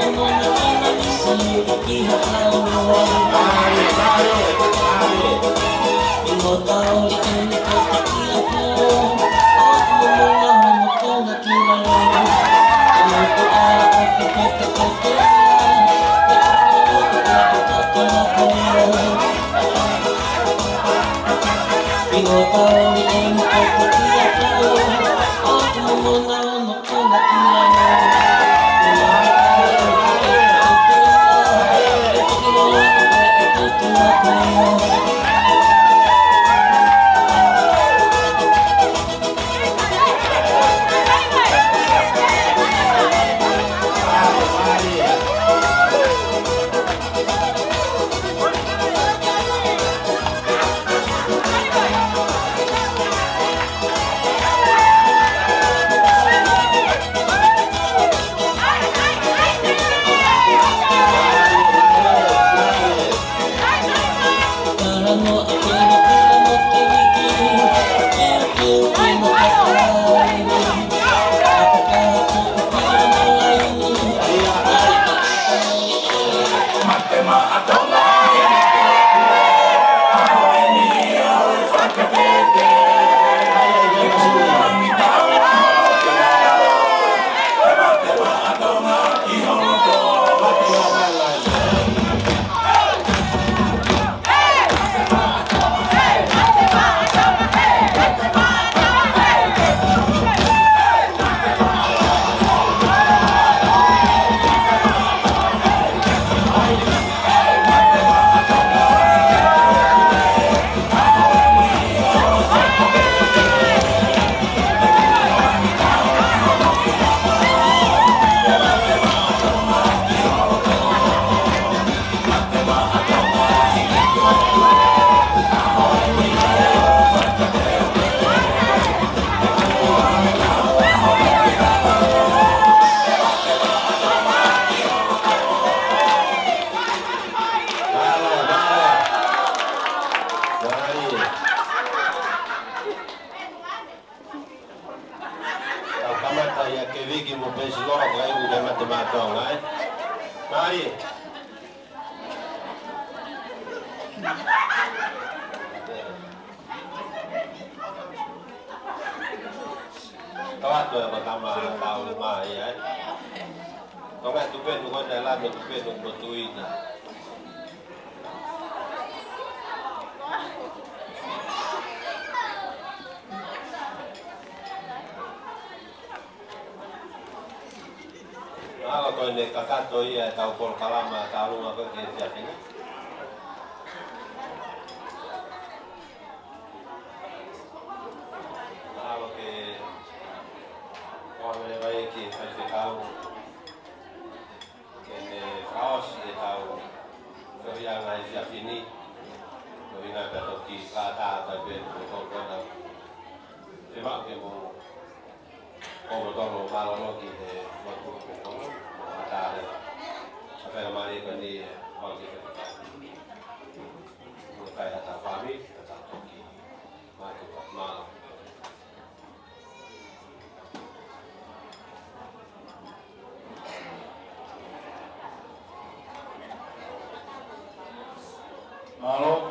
Malo,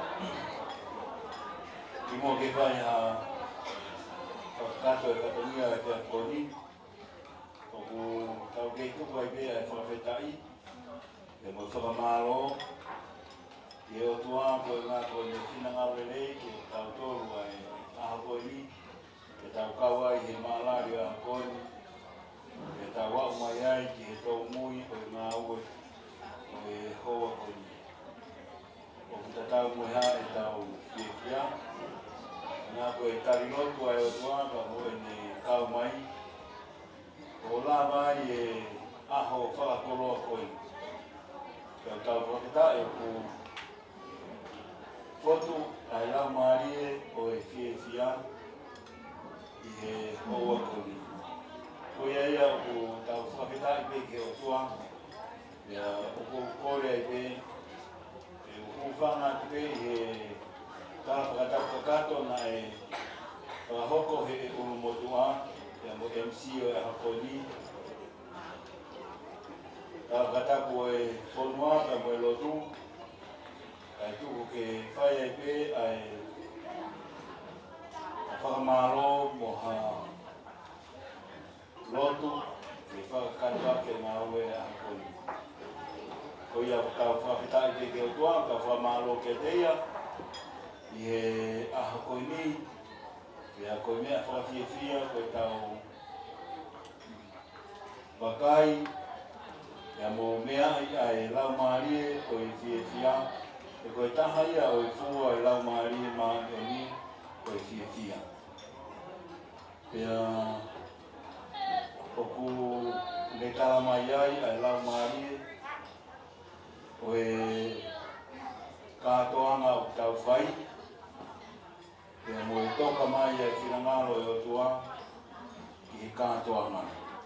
imo ke vai ha kato e katonia e te akoni, oku tau kei tuku ai bea e whawhetai, e mo whakamalo, e o tua ko e ngā ko e whina ngawelei, ke tau toru ai ahakoni, e tau kawai he maalari a hakoni, e tau wau mai ai ki he tau mui o e ngā ue, o e hoa koni. O ta tau mo ha e tau fia na ko e tari lotu ai o tua ka mo e kau mai o la vai e aho whaka kolo koi ka tau whakata e ku fotu ai lau marie o e fia i he hoa koi ko ia ia o tau whakata i peke o tua ia o ko kore ai pe ufanga te he whakatakato na e whakahoko he urumotua ia mo MC o e hakoni whakata koe whanua ka moe lotu. Ai tuku ke whai ai pe ai whakamaro mo ha lotu ke whakakanwa ke ngā ue a koni. Ko ia ka whawhitai te ke otua, ka whamaro ke teia i he aha koini, ke a koe mea whawhiawhia koe tau wakai, ia mo mea i ai lau maarie koe whiawhia, e koe taha ia o i fua i lau maarie maani koe whiawhia. Pea oku ne tala mai ai ai lau maarie, o e kātoanga o tau whai, pea mo e toka mai ai whirangalo e o tua ki he kātoanga.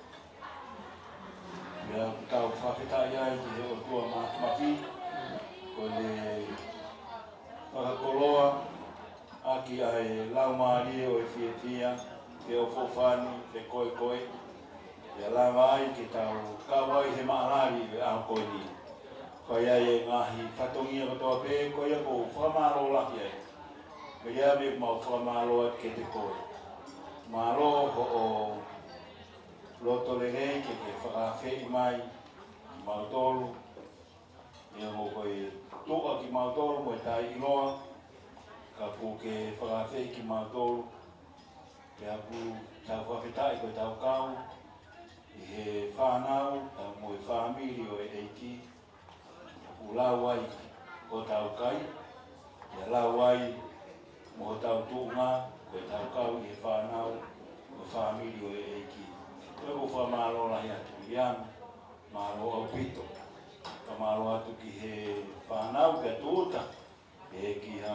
Pea tau whawhetai ai ki he o tua mawhi, ko le whakakoloa aki ai lau maarie o e whiawhia, ke o fofani, ke koe koe, pea lawa ai ki tau kawai he maharari e aho koe ni. Koe ai e ngahi whatongia katoa pē, koe ia ko whamaro lahi ai. Koe ia me mau whamaro at ke te koe. Maro ho o loto lelei ke whakawhei mai ki Mautolu. Ia mo koe tuka ki Mautolu mo e tai iloa. Ka pu ke whakawhei ki Mautolu. Pea pu tau whawhetai koe tau kau. I he whanau, tau mo e whamiri o e eiki. O lawai o tau kai, ia lawai mo tau tuunga, ko tau kau i he whanau, o whamiri o e eiki. Koe ko whamaro lahi atu i anu, maro au pito. Ka maro atu ki he whanau kia tuuta, e ki ha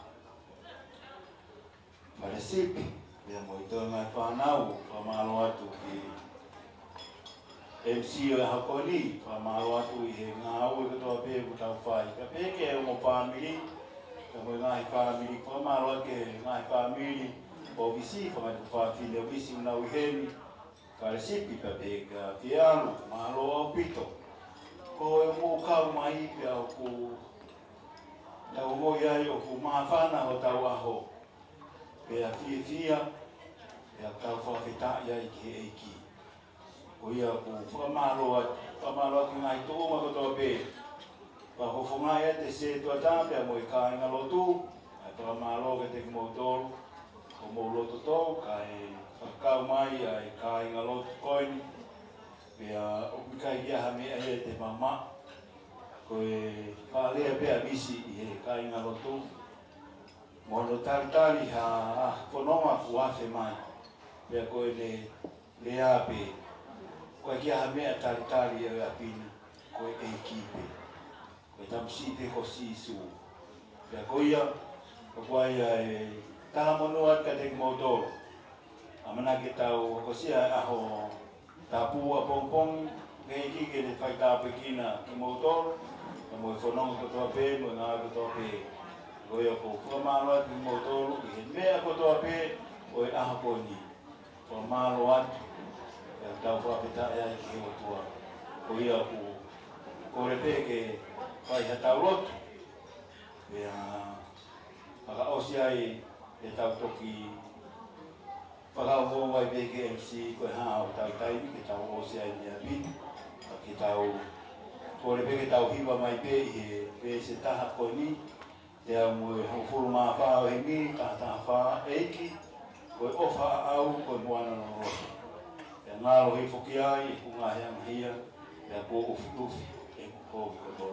Maresipi, ia mo i toa ngai whanau, whamaro atu ki MC o hakoni, whamaro atu i he ngā ue katoa pē ku tau whai. Ka pēke e mo whamiri, ka mo ngāhi whamiri, whamaro ake ngāhi whamiri o visi, whamatu whawhine o visi unau i heni, ka resipi ka pēka whialu, maro au pito. Ko e mo kau mai pia o ku tau moi ai o ku mahawhana o tau aho. Pea whia, pea tau whawhetai ai ki he eiki. Ko ia ku whamaro atu ngai tōma katoa pē. Whahofo ngai e te se tua tāpea mo i kāinga lotu, ai whamaro ke te ki Mautolu, ko mō loto tō, ka e whakau mai ai kāinga lotu koini, pea oku kai kia ha mea e te mama, ko e whaalea pea visi i he kāinga lotu, mono tari ha whanonga ku awhe mai, pea ko e le ape, koe kia ha mea tari e apina, koe e kipe. Koe tamsi te ko sisu. Pea koia, ko koe e talamonua ka te ki Mautolu. Amana ke tau ko sia aho tapua pongpong, kei ki ke te whaitapekina ki Mautolu, ka mo e whanonga katoa pē, mo e ngā katoa pē. Koia ko whamaro atu ki Mautolu, i he mea katoa pē, o e aho koni. Whamaro atu. Tau whawhetai ai ki o tua. Ko ia ku kore pēke whai ha tau lotu. Pea whakaosi ai e tau toki whakauho wai pēke MC koe haa o tau taimi ke tau osi ai mea pini. Ki tau kore pēke tau hiwa mai pē i he pē se taha koe ni. Tea mue hofuru maa whao he mi, taha whaa eiki. Koe ofa au koe moana no roto. Ngaro hei whoki ai, e ku ngā heanga hia, e a kō ufi, e ku kōki katoa.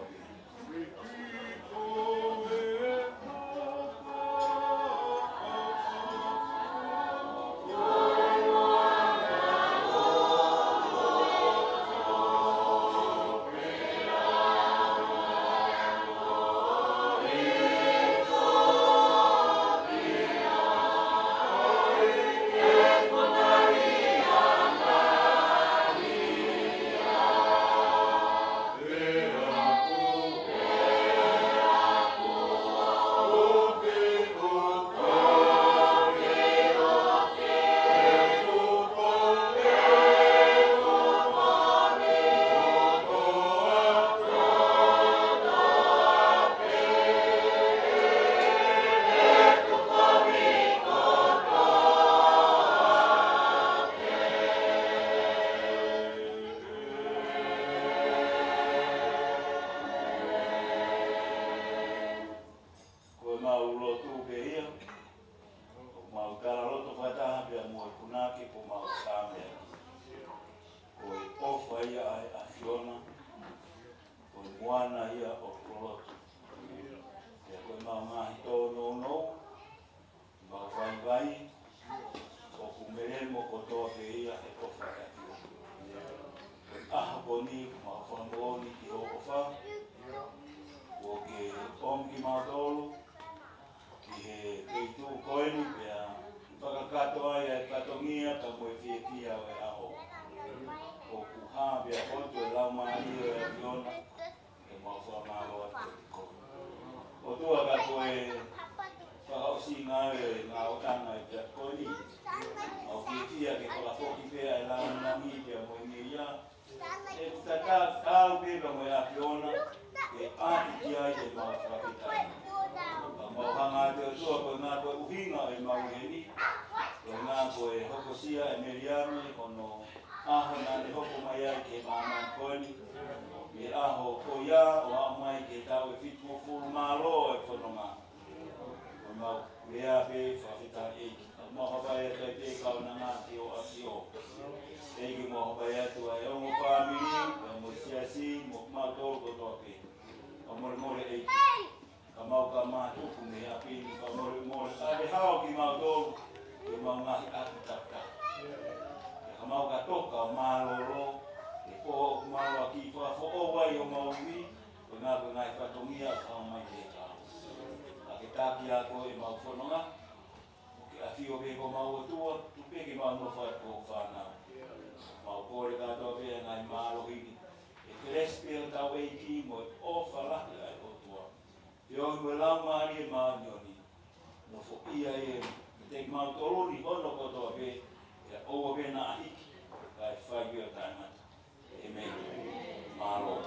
whamoni ki hoko wha. O ke om ki mautolu, ki he keitu koeni, pia whakakato ai ai katongia, ka moe whia o e aho. O kuha pia koto e lau maari o e aviona, e mau whamaro atu e ko. O tua kato e whakausi ngā e ngā otanga e pia koeni, au whia ke whakafoki pia e lau nangi pia moe ngia. E kutaka tau pia moe aviona, e ati ki ai e mau whakitanga. Mau hanga te o tua koe ngā koe uhinga e mau heni, koe ngā koe hokosia e meriame, kono aho nā ne hoko mai ai ke māmai koeni, me aho ko ia o aho mai ke tau e whitu furu mālo e whanonga. Koe mau lea pe whawhita eiki. Mau hapai atai te kau na ngāti o aki o. Eiki mau hapai atu ai ongo whamiri, e mo siasi, mo mau tōru kotoa pe. Ka more more eiki. Ka mau ka mātuku me apini, ka more more. Ade hao ki mau tōru, ki mau ngahi atu taka. Ka mau ka toka o māroro, e po o mārua ki whafo o wai o maui, ko ngā koe ngai whatongia ka mai te ka. A ke tāki a koe e mau whanonga, o ke awhio pe ko mau atua, tupe ke mau no whai ko whanau. Mau kore katoa pe ngai mārohini, e te respe o tau eiki mo e o whalahi ai o tua. Te oi koe lau maari e maanioni, no fo ia e te mau toroni hono kotoa pe, e oua pe nā hiki, kai whai kia taimata. Amen. Mālo.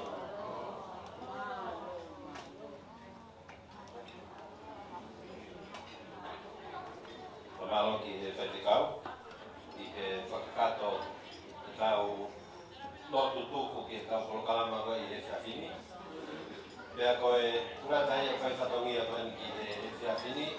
Whamalo ki he whaitikau, i he whakakato te tau lotu tūku ki he tau polokalama koe i he whiawhini. Pea koe ngātai e whai whatongia koe ki he whiawhini.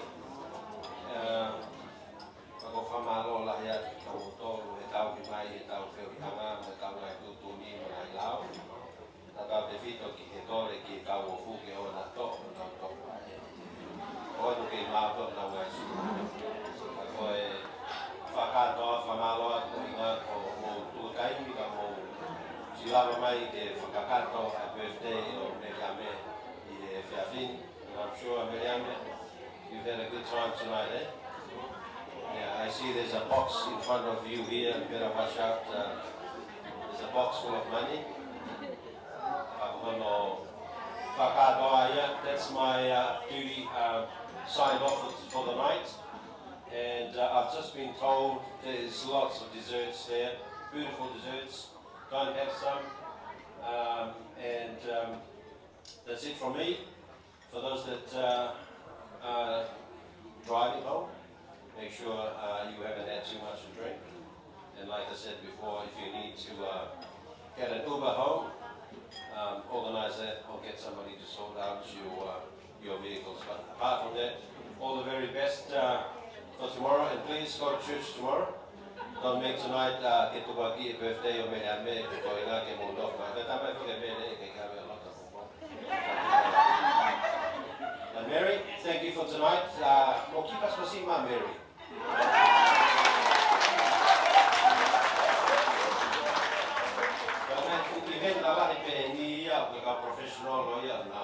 Ako whamalo lahi atu ka motoru he tau ki mai, he tau whiawhitanga, he tau ngai tūtuni, me ngai lau. Ta tau te whito ki he tore ki he tau o fuke o na tō, o na tō. Koe ki mau tō tau ngai su. Koe whakatoa, whamalo atu i ngā ko mō tūtaimi ka mō silawa mai ke whakakato a birthday o Meriame i he whiawhini. And I'm sure Meriame, you've had a good time tonight, eh? Yeah, I see there's a box in front of you here, you better watch out. There's a box full of money. That's my duty signed off for the night. And I've just been told there's lots of desserts there, beautiful desserts. Go and have some. That's it from me. For those that are driving home, make sure you haven't had too much to drink. And like I said before, if you need to get an Uber home, organize that or get somebody to sort out your vehicles. But apart from that, all the very best for tomorrow, and please go to church tomorrow. Don't make tonight ke tuwaki birthday o Meriame ko ina ke mondok ma. Tama ko ke mene ke ka me lot of. And Mary, thank you for tonight. Mo kipas masima Mary. Event la la pe ni ya ko ka professional lawyer na.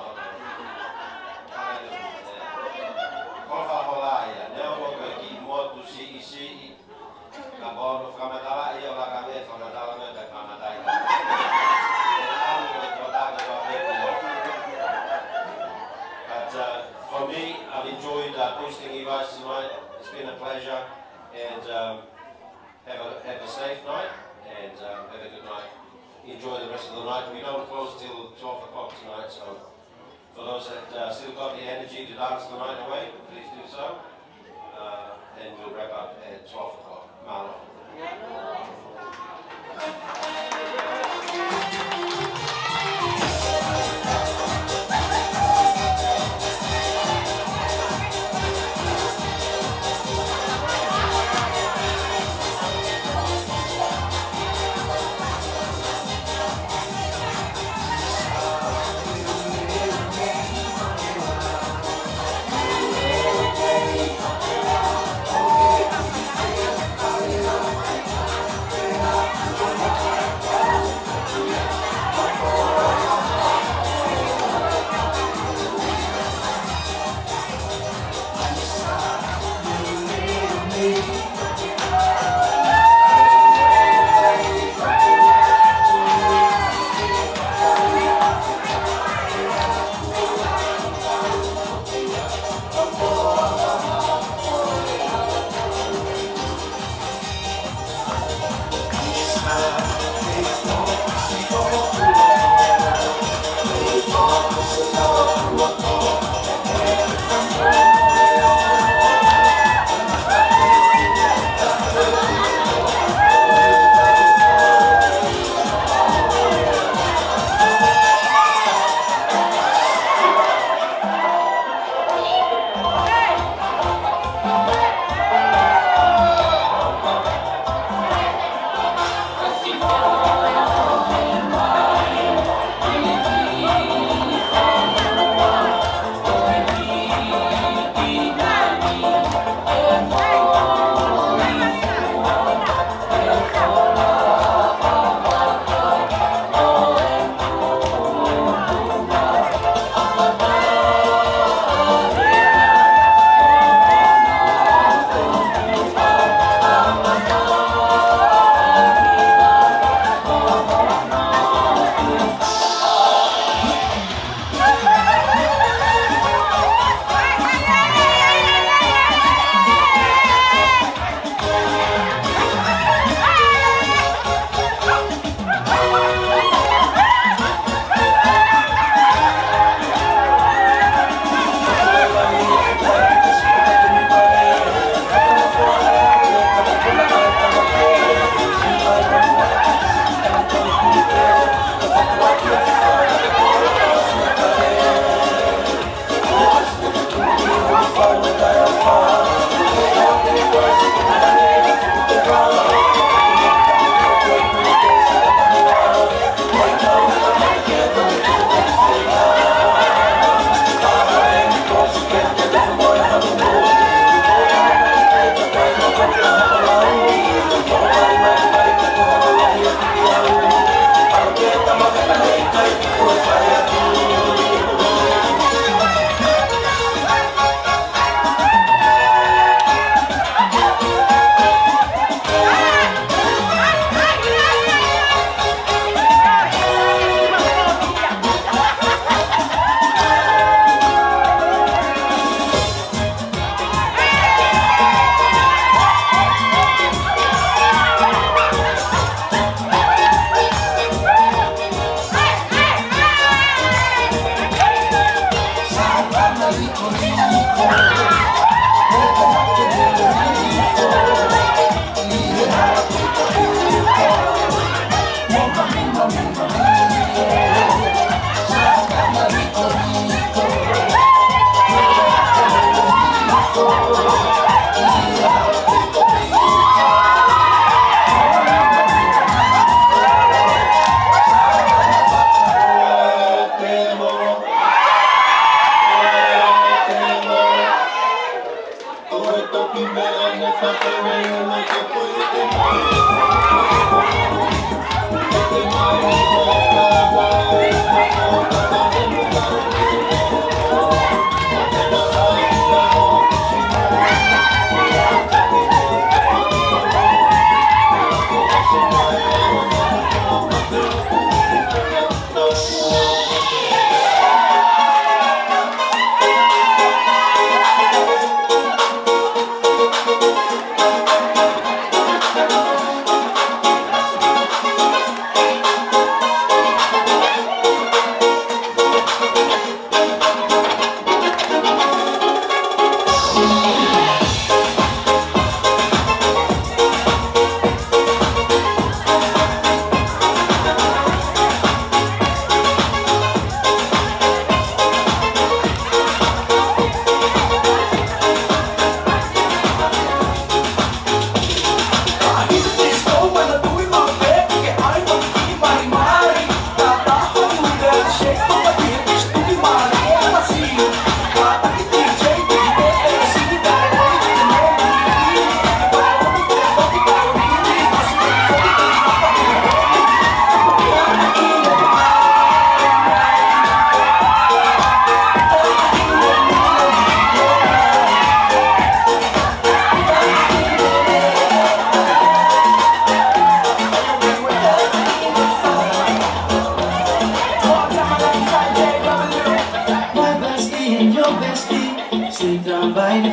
Ko fa hola ya. Leo ko ki mo tu si Kabono whakamatala ia o la kame whakamatala me tai whamatai. But for me, I've enjoyed hosting you guys tonight. It's been a pleasure, and have a safe night, and have a good night. Enjoy the rest of the night. We don't close till 12 o'clock tonight, so for those that still got the energy to dance the night away, please do so. And we'll wrap up at 12 o'clock. Malo. Thank you.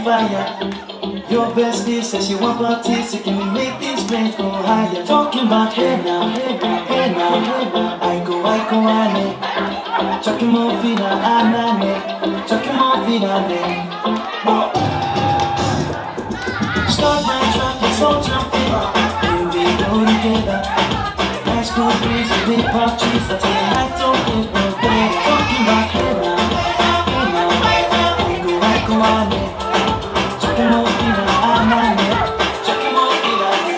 fire. Your bestie says she want parties, so can we make these flames go higher? Talking about hey now, hey now, hey now, hey now. I go, ane. Chucking more vida, anane. Chucking more vida, ane. Start my truck, let's all jump in. Here we go together. High school breeze and big pop trees. I tell you, life don't get no better. Talking about hey now, hey now. I go, ane. Chucking more vida, anane. Chucking more vida, ane.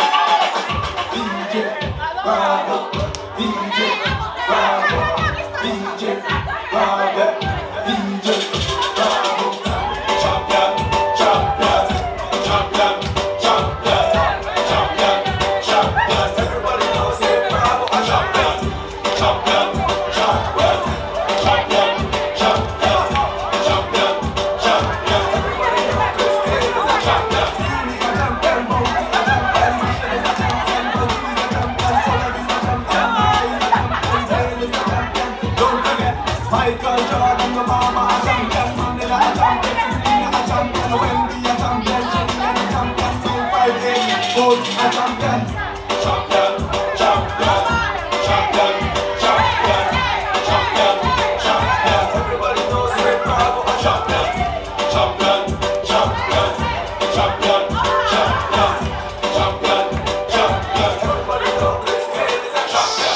DJ Bravo, DJ Bravo, DJ Bravo, DJ Bravo. Champion, champion, champion, champion, champion, champion. Everybody knows say Bravo, a champion, champion, champion, champion, champion, champion, champion. Everybody knows Chris Cage is a champion. Uni a champion, Bounty a champion, Michelle is a champion, Bunty is a champion, Solar is a champion, Mara is a champion, Zayn is a champion. Don't forget Michael Jordan, the Mama a champion, Mandela a champion, Serena a champion, Wendy a champion, Shania a champion, 258, Bolt a champion. Champion, champion, champion, champion, champion, champion. Everybody knows say Bravo a champion. Champion, champion, champion, champion, champion, champion. Everybody knows Chris Cage is a champion.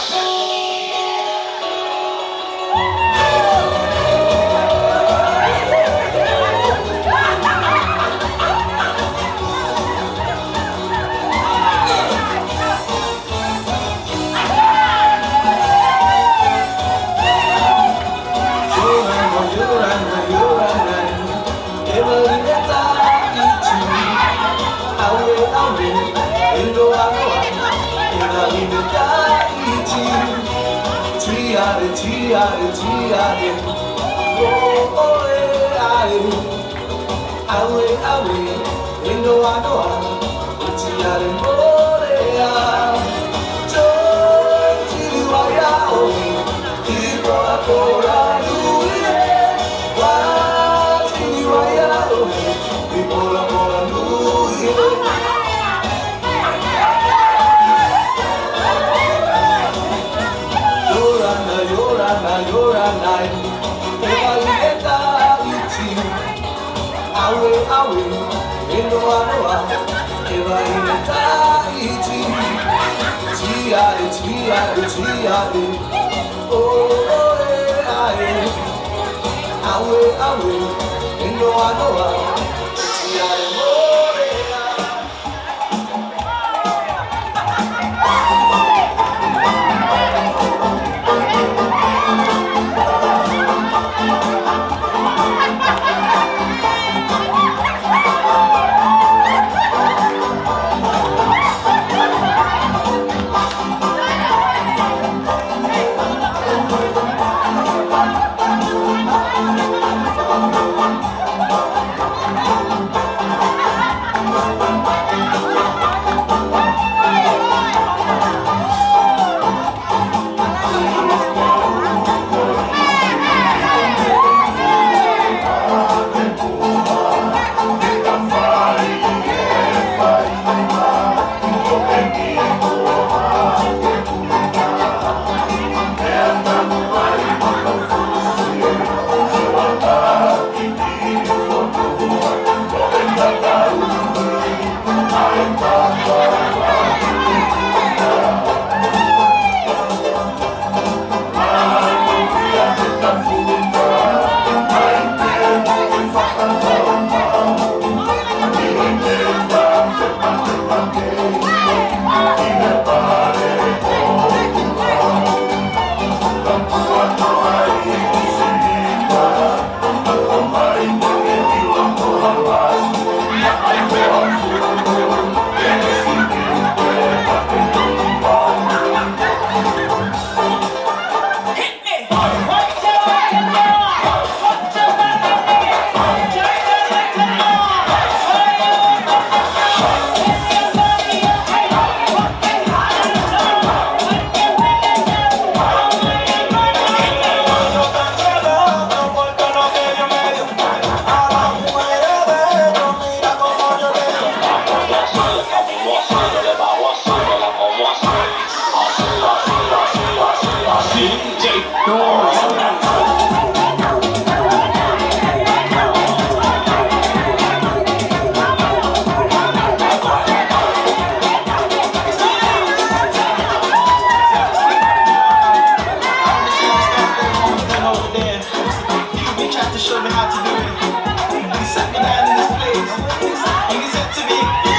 there. You tried to show me how to do it. You sat me down in this place, and you said to me,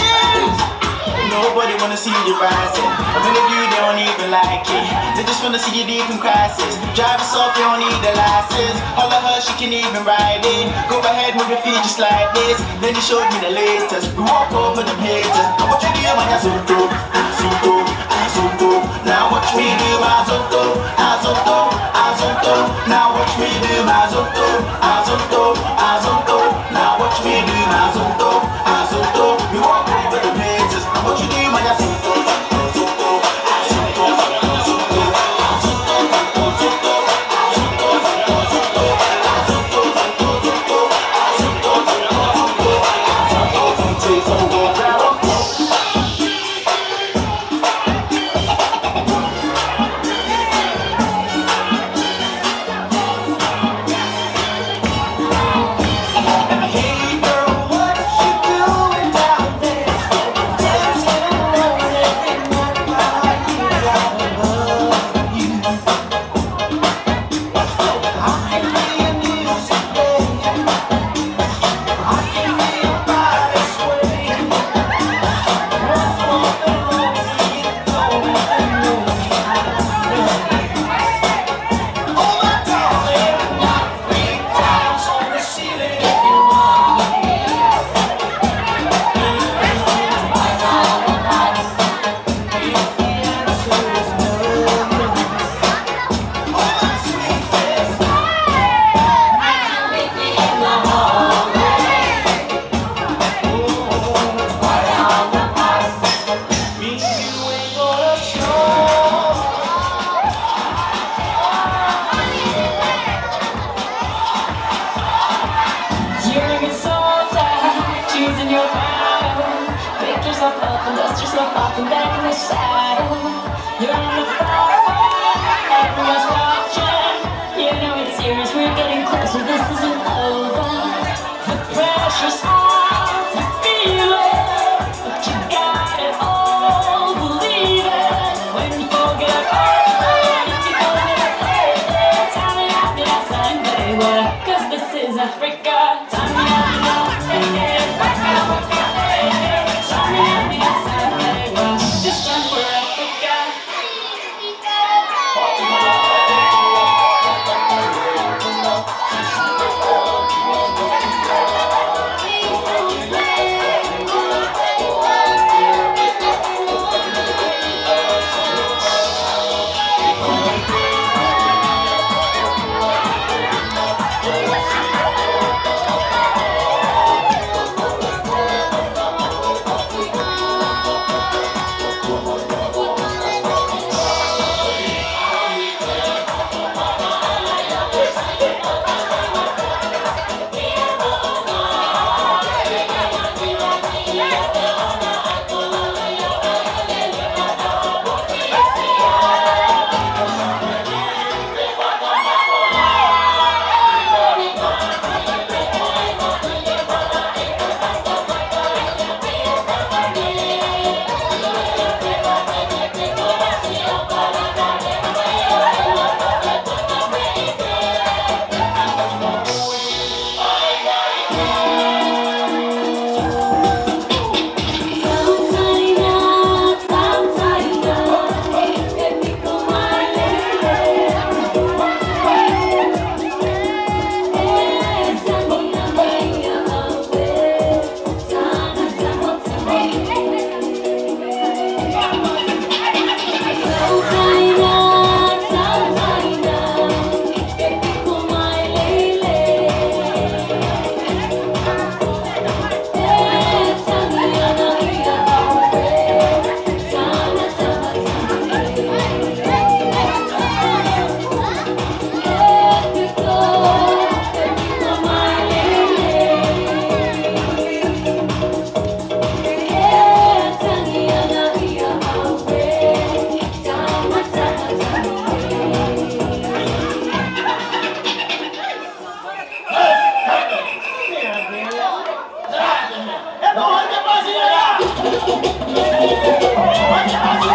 nobody wanna see you rising. A many of you, they don't even like it. They just wanna see you deep in crisis. Drive us off, you don't need a license. All of her, she can even ride it. Go ahead, move your feet just like this. Then you showed me the latest. We walk over them haters. Now what you do, man, you're so dope, so dope, so dope. Now watch me do my zonto, zonto, zonto. Now watch me do my zonto, zonto, zonto. Now watch me do my zonto, zonto. We walk over them haters. Now what you do, man, you're so dope, so dope, so dope, so dope.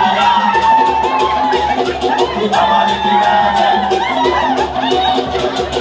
Kita balik di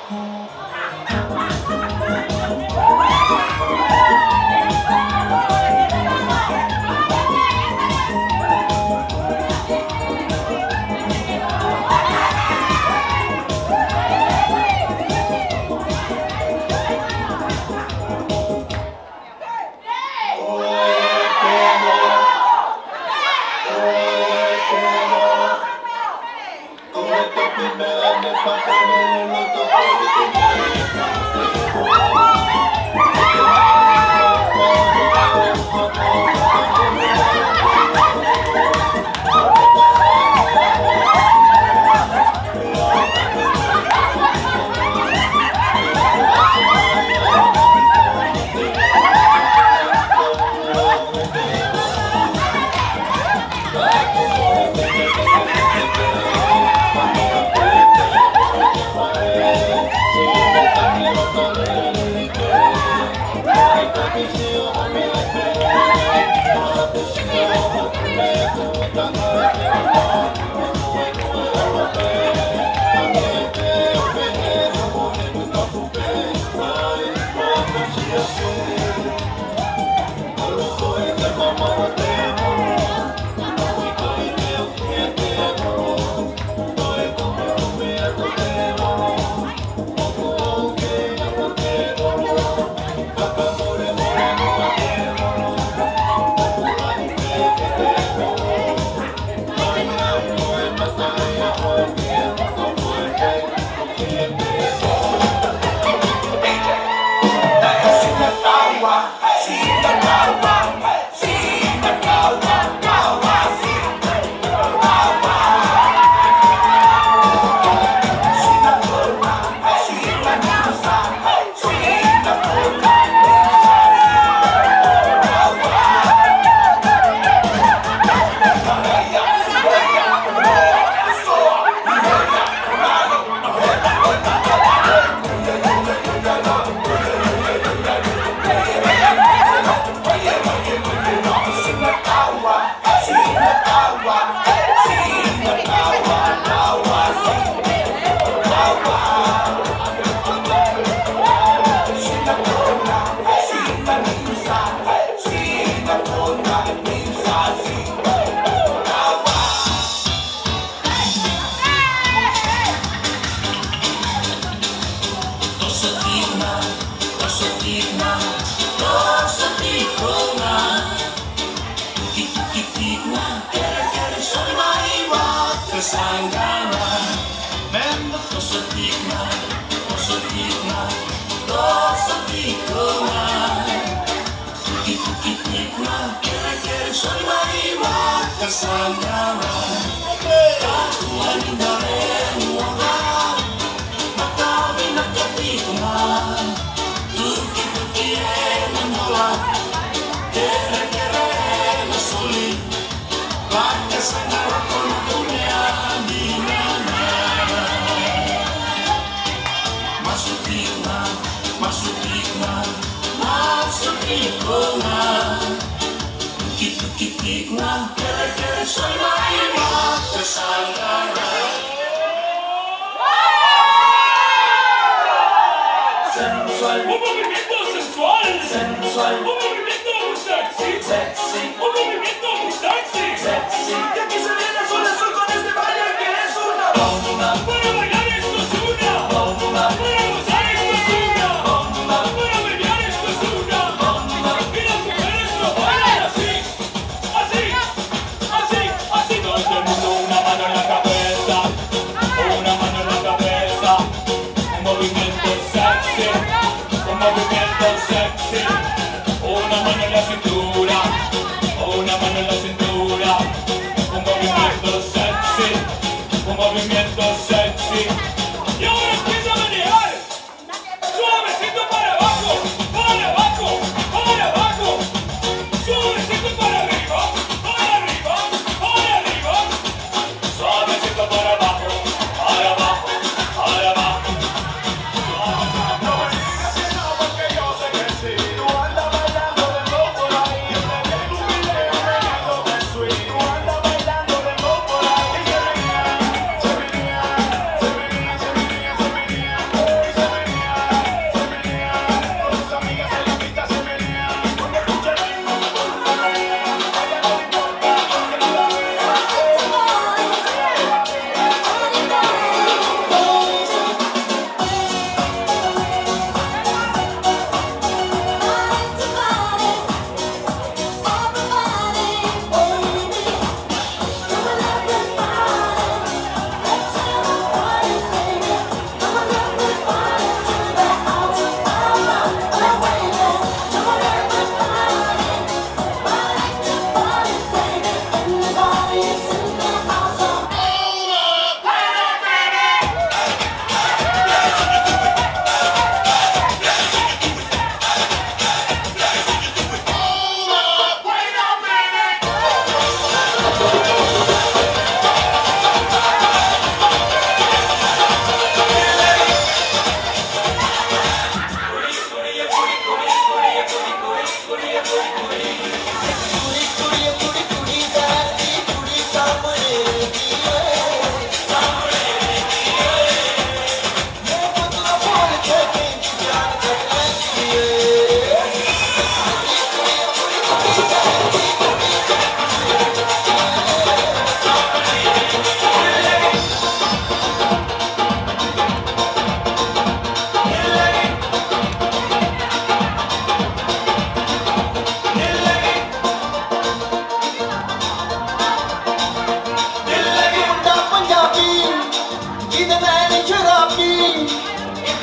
Una mano en la cintura, un movimiento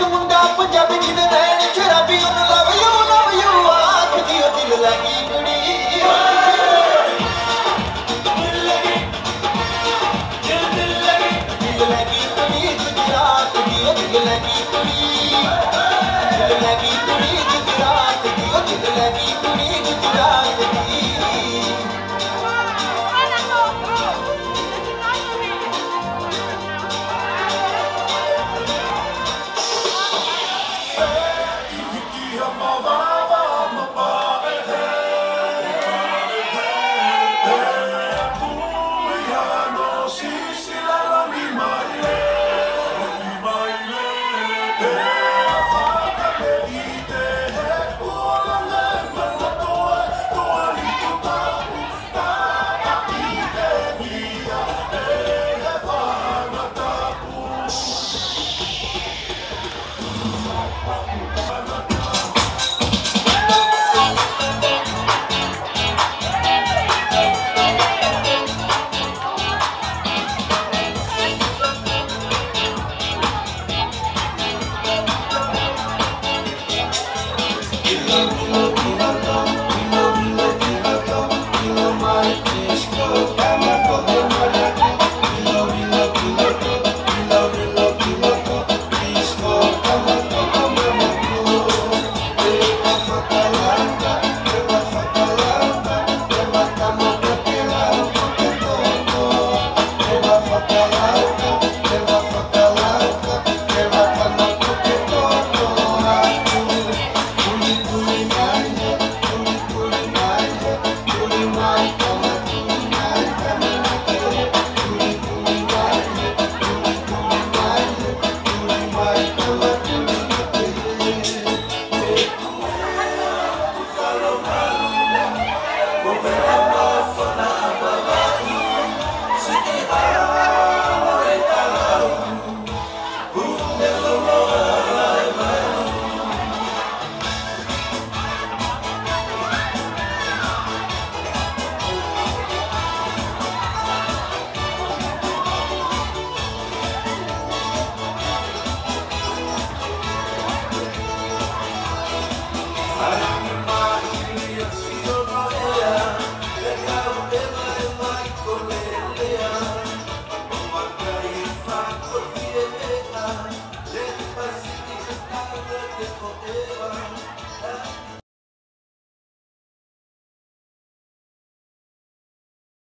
मुंडा पंजाबी जी दे नैन शराबी ओनू love you आखदी ओ दिल लगी कुड़ी दिल लगी कुड़ी गुजरात दी ओ दिल लगी कुड़ी गुजरात दी ओ दिल लगी कुड़ी गुजरात दी